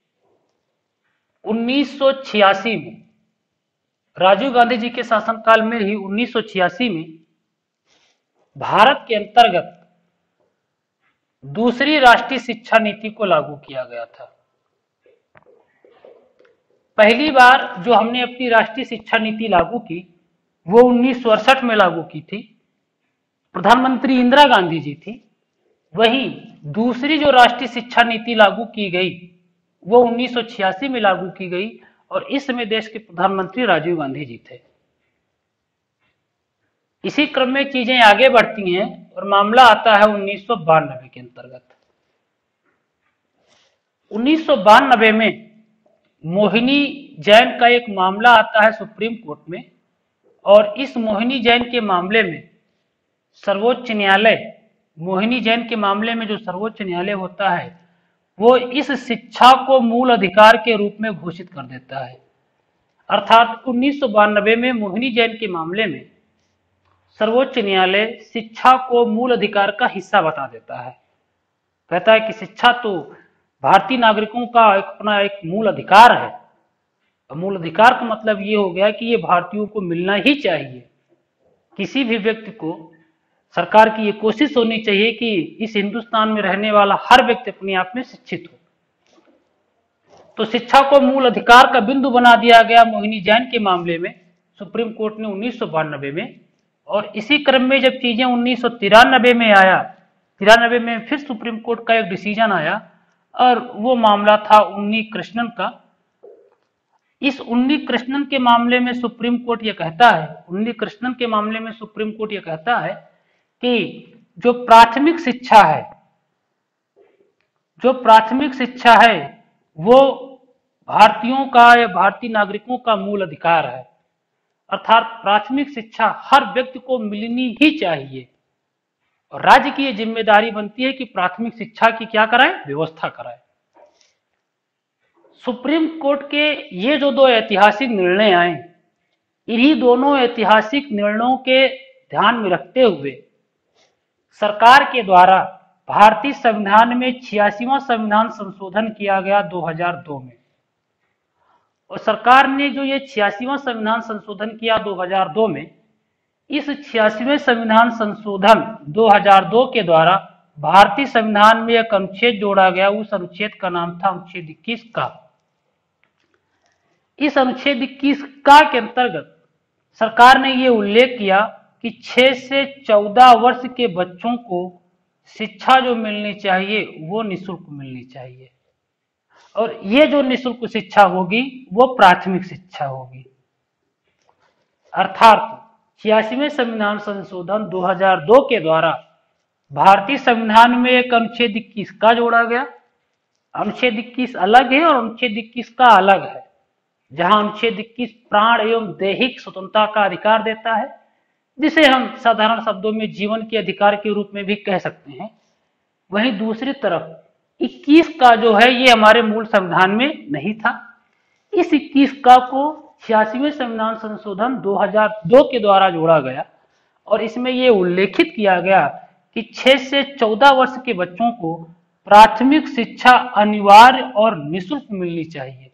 1986 में राजीव गांधी जी के शासनकाल में ही 1986 में भारत के अंतर्गत दूसरी राष्ट्रीय शिक्षा नीति को लागू किया गया था। पहली बार जो हमने अपनी राष्ट्रीय शिक्षा नीति लागू की वो 1968 में लागू की थी, प्रधानमंत्री इंदिरा गांधी जी थी। वहीं दूसरी जो राष्ट्रीय शिक्षा नीति लागू की गई वो 1986 में लागू की गई और इस समय देश के प्रधानमंत्री राजीव गांधी जी थे। इसी क्रम में चीजें आगे बढ़ती हैं और मामला आता है 1992 के अंतर्गत। 1992 में मोहिनी जैन का एक मामला आता है सुप्रीम कोर्ट में और इस मोहिनी जैन के मामले में सर्वोच्च न्यायालय मोहिनी जैन के मामले में जो सर्वोच्च न्यायालय होता है वो इस शिक्षा को मूल अधिकार के रूप में घोषित कर देता है। अर्थात 1992 में मोहिनी जैन के मामले में सर्वोच्च न्यायालय शिक्षा को मूल अधिकार का हिस्सा बता देता है। कहता है कि शिक्षा तो भारतीय नागरिकों का अपना एक मूल अधिकार है। मूल अधिकार का मतलब ये हो गया कि ये भारतीयों को मिलना ही चाहिए। किसी भी व्यक्ति को सरकार की ये कोशिश होनी चाहिए कि इस हिंदुस्तान में रहने वाला हर व्यक्ति अपने आप में शिक्षित हो। तो शिक्षा को मूल अधिकार का बिंदु बना दिया गया मोहिनी जैन के मामले में सुप्रीम कोर्ट ने 1992 में। और इसी क्रम में जब चीजें 1993 में आया, 93 में फिर सुप्रीम कोर्ट का एक डिसीजन आया और वो मामला था उन्नी कृष्णन का। इस उन्नी कृष्णन के मामले में सुप्रीम कोर्ट ये कहता है, उन्नी कृष्णन के मामले में सुप्रीम कोर्ट ये कहता है कि जो प्राथमिक शिक्षा है वो भारतीयों का या भारतीय नागरिकों का मूल अधिकार है। अर्थात प्राथमिक शिक्षा हर व्यक्ति को मिलनी ही चाहिए और राज्य की ये जिम्मेदारी बनती है कि प्राथमिक शिक्षा की क्या कराए, व्यवस्था कराए। सुप्रीम कोर्ट के ये जो दो ऐतिहासिक निर्णय आए, इन्हीं दोनों ऐतिहासिक निर्णयों के ध्यान में रखते हुए सरकार के द्वारा भारतीय संविधान में 86वां संविधान संशोधन किया गया 2002 में। और सरकार ने जो ये 86वां संविधान संशोधन किया 2002 में, इस 86वें संविधान संशोधन 2002 के द्वारा भारतीय संविधान में एक अनुच्छेद जोड़ा गया। उस अनुच्छेद का नाम था अनुच्छेद 21 का। इस अनुच्छेद 21 का के अंतर्गत सरकार ने ये उल्लेख किया कि 6 से 14 वर्ष के बच्चों को शिक्षा जो मिलनी चाहिए वो निःशुल्क मिलनी चाहिए, और ये जो निःशुल्क शिक्षा होगी वो प्राथमिक शिक्षा होगी। अर्थात 86वें संविधान संशोधन 2002 के द्वारा भारतीय संविधान में एक अनुच्छेद 21 का जोड़ा गया। अनुच्छेद 21 अलग है और अनुच्छेद 21 का अलग है। जहां अनुच्छेद 21 प्राण एवं दैहिक स्वतंत्रता का अधिकार देता है, जिसे हम साधारण शब्दों में जीवन के अधिकार के रूप में भी कह सकते हैं, वहीं दूसरी तरफ 21 का जो है ये हमारे मूल संविधान में नहीं था। इस 21 का को 86वें संविधान संशोधन 2002 के द्वारा जोड़ा गया और इसमें यह उल्लेखित किया गया कि 6 से 14 वर्ष के बच्चों को प्राथमिक शिक्षा अनिवार्य और निःशुल्क मिलनी चाहिए।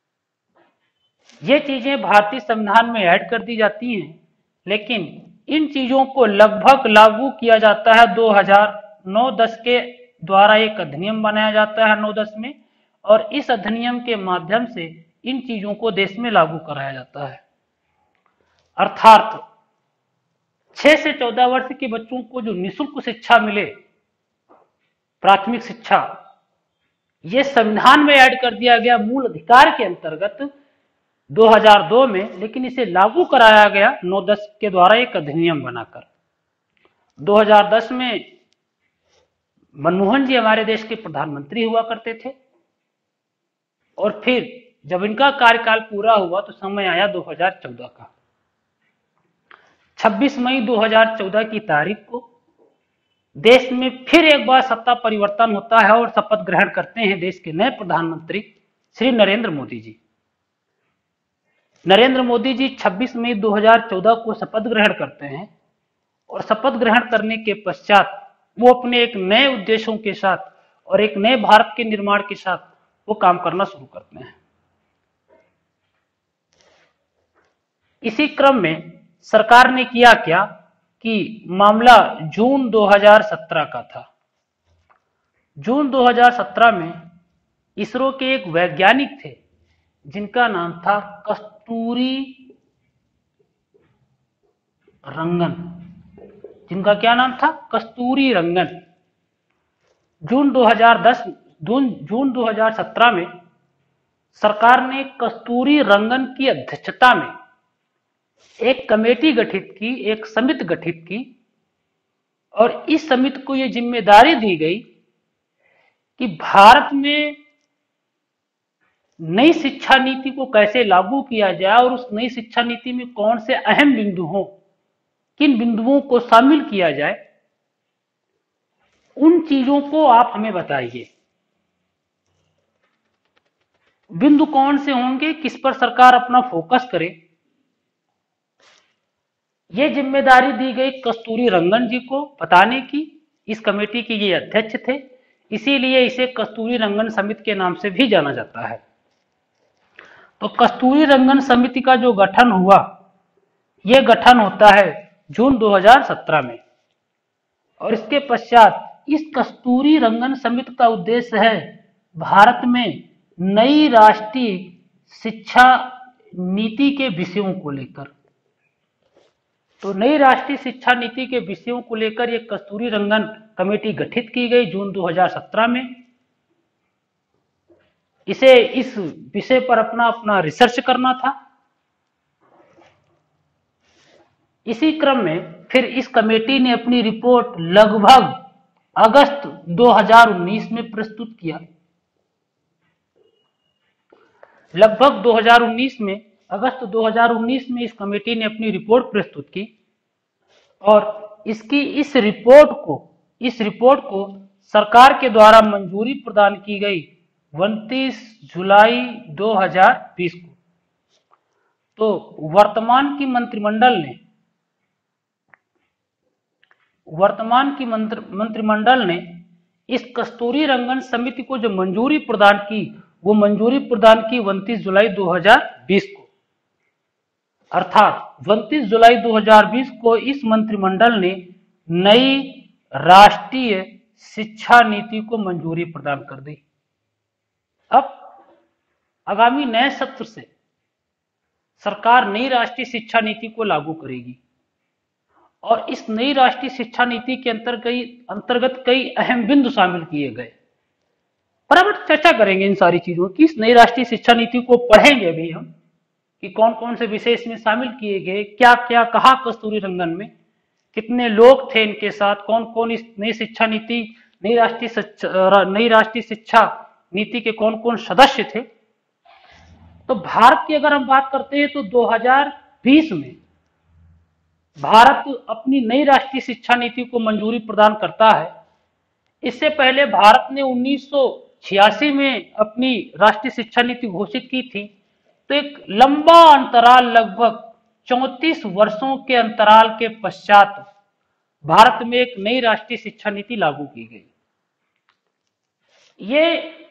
ये चीजें भारतीय संविधान में ऐड कर दी जाती हैं, लेकिन इन चीजों को लगभग लागू किया जाता है 2009-10 के द्वारा। एक अधिनियम बनाया जाता है 9-10 में, और इस अधिनियम के माध्यम से इन चीजों को देश में लागू कराया जाता है। अर्थात 6 से 14 वर्ष के बच्चों को जो निःशुल्क शिक्षा मिले, प्राथमिक शिक्षा, ये संविधान में ऐड कर दिया गया मूल अधिकार के अंतर्गत 2002 में, लेकिन इसे लागू कराया गया 9-10 के द्वारा एक अधिनियम बनाकर। 2010 में मनमोहन जी हमारे देश के प्रधानमंत्री हुआ करते थे, और फिर जब इनका कार्यकाल पूरा हुआ तो समय आया 2014 का। 26 मई 2014 की तारीख को देश में फिर एक बार सत्ता परिवर्तन होता है और शपथ ग्रहण करते हैं देश के नए प्रधानमंत्री श्री नरेंद्र मोदी जी। नरेंद्र मोदी जी 26 मई 2014 को शपथ ग्रहण करते हैं, और शपथ ग्रहण करने के पश्चात वो अपने एक नए उद्देश्यों के साथ और एक नए भारत के निर्माण के साथ वो काम करना शुरू करते हैं। इसी क्रम में सरकार ने किया क्या कि मामला जून 2017 का था। जून 2017 में इसरो के एक वैज्ञानिक थे जिनका नाम था कस्तूरी रंगन। जिनका क्या नाम था? कस्तूरी रंगन। जून 2017 में सरकार ने कस्तूरी रंगन की अध्यक्षता में एक कमेटी गठित की, एक समिति गठित की, और इस समिति को यह जिम्मेदारी दी गई कि भारत में नई शिक्षा नीति को कैसे लागू किया जाए और उस नई शिक्षा नीति में कौन से अहम बिंदु हों, किन बिंदुओं को शामिल किया जाए, उन चीजों को आप हमें बताइए। बिंदु कौन से होंगे, किस पर सरकार अपना फोकस करे, ये जिम्मेदारी दी गई कस्तूरी रंगन जी को बताने की। इस कमेटी के ये अध्यक्ष थे, इसीलिए इसे कस्तूरी रंगन समिति के नाम से भी जाना जाता है। तो कस्तूरी रंगन समिति का जो गठन हुआ, यह गठन होता है जून 2017 में, और इसके पश्चात इस कस्तूरी रंगन समिति का उद्देश्य है भारत में नई राष्ट्रीय शिक्षा नीति के विषयों को लेकर। तो नई राष्ट्रीय शिक्षा नीति के विषयों को लेकर एक कस्तूरी रंगन कमेटी गठित की गई जून 2017 में। इसे इस विषय पर अपना रिसर्च करना था। इसी क्रम में फिर इस कमेटी ने अपनी रिपोर्ट लगभग अगस्त 2019 में प्रस्तुत किया। लगभग 2019 में, अगस्त 2019 में इस कमेटी ने अपनी रिपोर्ट प्रस्तुत की, और इस रिपोर्ट को सरकार के द्वारा मंजूरी प्रदान की गई 29 जुलाई 2020 को। तो वर्तमान की मंत्रिमंडल ने इस कस्तूरी रंगन समिति को जो मंजूरी प्रदान की, वो मंजूरी प्रदान की 29 जुलाई 2020 को। अर्थात 29 जुलाई 2020 को इस मंत्रिमंडल ने नई राष्ट्रीय शिक्षा नीति को मंजूरी प्रदान कर दी। अब आगामी नए सत्र से सरकार नई राष्ट्रीय शिक्षा नीति को लागू करेगी और इस नई राष्ट्रीय शिक्षा नीति के अंतर्गत कई अहम बिंदु शामिल किए गए। पर अब चर्चा करेंगे इन सारी चीजों की। इस नई राष्ट्रीय शिक्षा नीति को पढ़ेंगे भी हम कि कौन कौन से विषय इसमें शामिल किए गए, क्या क्या कहा कस्तूरी रंगन में, कितने लोग थे इनके साथ, कौन कौन इस नई शिक्षा नीति नई राष्ट्रीय शिक्षा नीति के कौन कौन सदस्य थे। तो भारत की अगर हम बात करते हैं तो 2020 में भारत अपनी नई राष्ट्रीय शिक्षा नीति को मंजूरी प्रदान करता है। इससे पहले भारत ने 1986 में अपनी राष्ट्रीय शिक्षा नीति घोषित की थी। तो एक लंबा अंतराल, लगभग 34 वर्षों के अंतराल के पश्चात भारत में एक नई राष्ट्रीय शिक्षा नीति लागू की गई। ये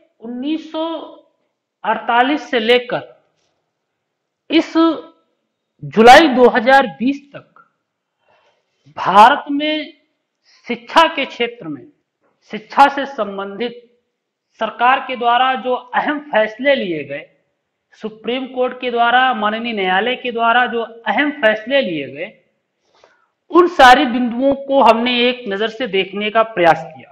1948 से लेकर इस जुलाई 2020 तक भारत में शिक्षा के क्षेत्र में शिक्षा से संबंधित सरकार के द्वारा जो अहम फैसले लिए गए, सुप्रीम कोर्ट के द्वारा, माननीय न्यायालय के द्वारा जो अहम फैसले लिए गए, उन सारे बिंदुओं को हमने एक नजर से देखने का प्रयास किया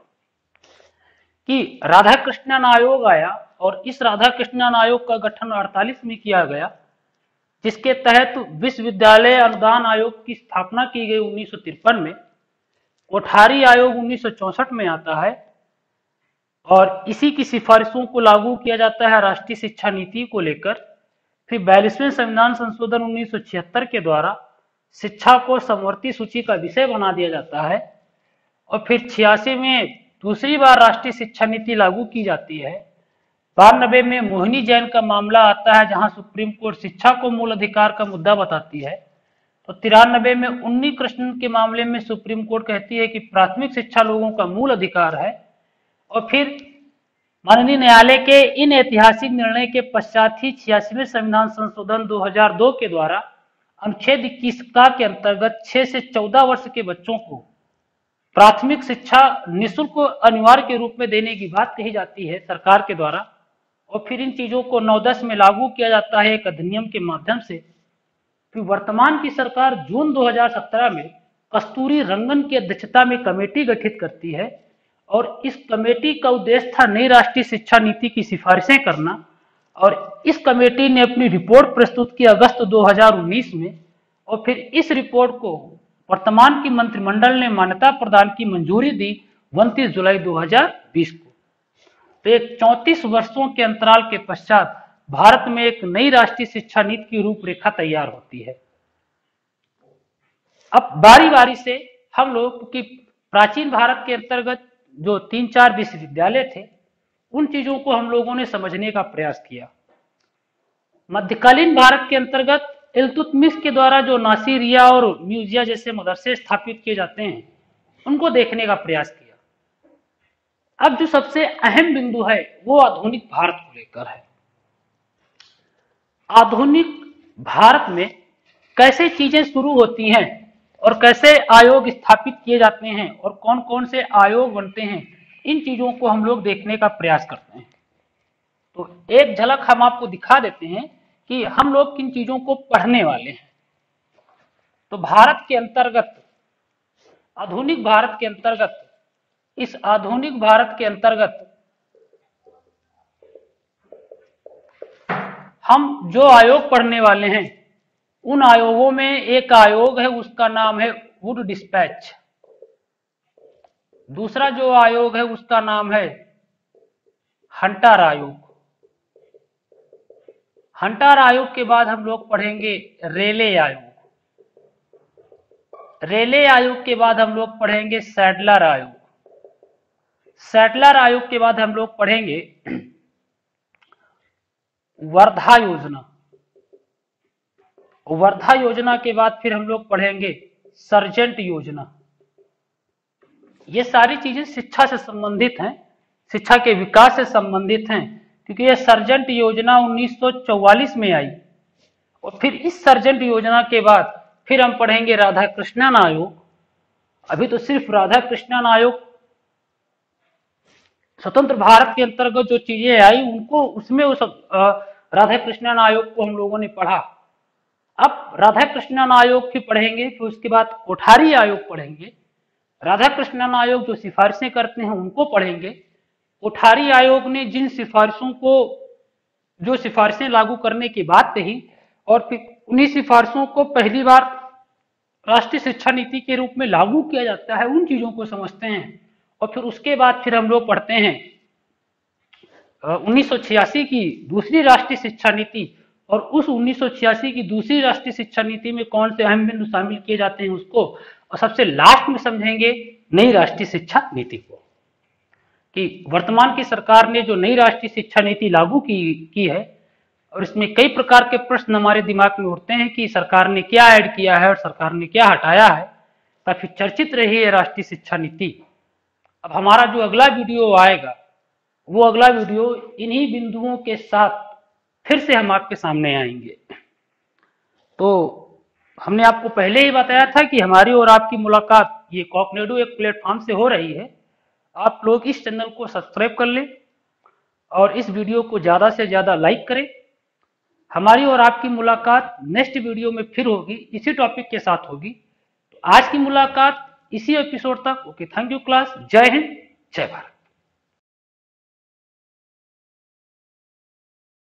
कि राधाकृष्णन आयोग आया और इस राधाकृष्णन आयोग का गठन 48 में किया गया, जिसके तहत विश्वविद्यालय अनुदान आयोग की स्थापना की गई 1953 में। कोठारी आयोग 1964 में आता है और इसी की सिफारिशों को लागू किया जाता है राष्ट्रीय शिक्षा नीति को लेकर। फिर 42वें संविधान संशोधन 1976 के द्वारा शिक्षा को समवर्ती सूची का विषय बना दिया जाता है और फिर 86 में दूसरी बार राष्ट्रीय शिक्षा नीति लागू की जाती है। 92 में मोहिनी जैन का मामला आता है, जहां सुप्रीम कोर्ट शिक्षा को मूल अधिकार का मुद्दा बताती है। तो 93 में उन्नी कृष्णन के मामले में सुप्रीम कोर्ट कहती है कि प्राथमिक शिक्षा लोगों का मूल अधिकार है। और फिर माननीय न्यायालय के इन ऐतिहासिक निर्णय के पश्चात ही 86वें संविधान संशोधन 2002 के द्वारा अनुच्छेद 21 के अंतर्गत 6 से 14 वर्ष के बच्चों को प्राथमिक शिक्षा निःशुल्क अनिवार्य के रूप में देने की बात कही जाती है सरकार के द्वारा। और फिर इन चीजों को 9-10 में लागू किया जाता है एक अधिनियम के माध्यम से। फिर वर्तमान की सरकार जून 2017 में कस्तूरी रंगन की अध्यक्षता में कमेटी गठित करती है और इस कमेटी का उद्देश्य था नई राष्ट्रीय शिक्षा नीति की सिफारिशें करना। और इस कमेटी ने अपनी रिपोर्ट प्रस्तुत की अगस्त 2019 में और फिर इस रिपोर्ट को वर्तमान की मंत्रिमंडल ने मान्यता प्रदान की मंजूरी दी 29 जुलाई 2020 को। तो एक 34 वर्षों के अंतराल के पश्चात भारत में एक नई राष्ट्रीय शिक्षा नीति की रूपरेखा तैयार होती है। अब बारी बारी से हम लोग की प्राचीन भारत के अंतर्गत जो 3-4 विश्वविद्यालय थे, उन चीजों को हम लोगों ने समझने का प्रयास किया। मध्यकालीन भारत के अंतर्गत इल्तुतमिश के द्वारा जो नासिरिया और म्यूजिया जैसे मदरसे स्थापित किए जाते हैं, उनको देखने का प्रयास किया। अब जो सबसे अहम बिंदु है वो आधुनिक भारत को लेकर है। आधुनिक भारत में कैसे चीजें शुरू होती हैं और कैसे आयोग स्थापित किए जाते हैं और कौन कौन से आयोग बनते हैं, इन चीजों को हम लोग देखने का प्रयास करते हैं। तो एक झलक हम आपको दिखा देते हैं कि हम लोग किन चीजों को पढ़ने वाले हैं। तो भारत के अंतर्गत, आधुनिक भारत के अंतर्गत, इस आधुनिक भारत के अंतर्गत हम जो आयोग पढ़ने वाले हैं, उन आयोगों में एक आयोग है, उसका नाम है वुड डिस्पैच। दूसरा जो आयोग है उसका नाम है हंटर आयोग। हंटर आयोग के बाद हम लोग पढ़ेंगे रेले आयोग। रेले आयोग के बाद हम लोग पढ़ेंगे सैडलर आयोग। सैडलर आयोग के बाद हम लोग पढ़ेंगे वर्धा योजना। वर्धा योजना के बाद फिर हम लोग पढ़ेंगे सर्जेंट योजना। ये सारी चीजें शिक्षा से संबंधित हैं, शिक्षा के विकास से संबंधित हैं, क्योंकि ये सर्जेंट योजना 1944 में आई। और फिर इस सर्जेंट योजना के बाद फिर हम पढ़ेंगे राधाकृष्णन आयोग। अभी तो सिर्फ राधाकृष्णन आयोग, स्वतंत्र भारत के अंतर्गत जो चीजें आई उनको, उसमें उस राधाकृष्णन आयोग को हम लोगों ने पढ़ा। अब राधा कृष्णन आयोग फिर पढ़ेंगे, फिर उसके बाद कोठारी आयोग पढ़ेंगे। राधा कृष्णन आयोग जो सिफारिशें करते हैं उनको पढ़ेंगे। कोठारी आयोग ने जिन सिफारिशों को, जो सिफारिशें लागू करने की बात कही, और फिर उन्हीं सिफारिशों को पहली बार राष्ट्रीय शिक्षा नीति के रूप में लागू किया जाता है, उन चीजों को समझते हैं। और फिर उसके बाद फिर हम लोग पढ़ते हैं 1986 की दूसरी राष्ट्रीय शिक्षा नीति, और उस 1986 की दूसरी राष्ट्रीय शिक्षा नीति में कौन से अहम बिंदु शामिल किए जाते हैं उसको, और सबसे लास्ट में समझेंगे नई राष्ट्रीय शिक्षा नीति को, कि वर्तमान की सरकार ने जो नई राष्ट्रीय शिक्षा नीति लागू की है, और इसमें कई प्रकार के प्रश्न हमारे दिमाग में उठते हैं कि सरकार ने क्या ऐड किया है और सरकार ने क्या हटाया है। काफी चर्चित रही है राष्ट्रीय शिक्षा नीति। अब हमारा जो अगला वीडियो आएगा, वो अगला वीडियो इन्हीं बिंदुओं के साथ फिर से हम आपके सामने आएंगे। तो हमने आपको पहले ही बताया था कि हमारी और आपकी मुलाकात ये कॉग्निटिव एक प्लेटफॉर्म से हो रही है। आप लोग इस चैनल को सब्सक्राइब कर लें और इस वीडियो को ज़्यादा से ज़्यादा लाइक करें। हमारी और आपकी मुलाकात नेक्स्ट वीडियो में फिर होगी, इसी टॉपिक के साथ होगी। तो आज की मुलाकात इसी एपिसोड तक। Okay, thank you class. जय हिंद, जय भारत।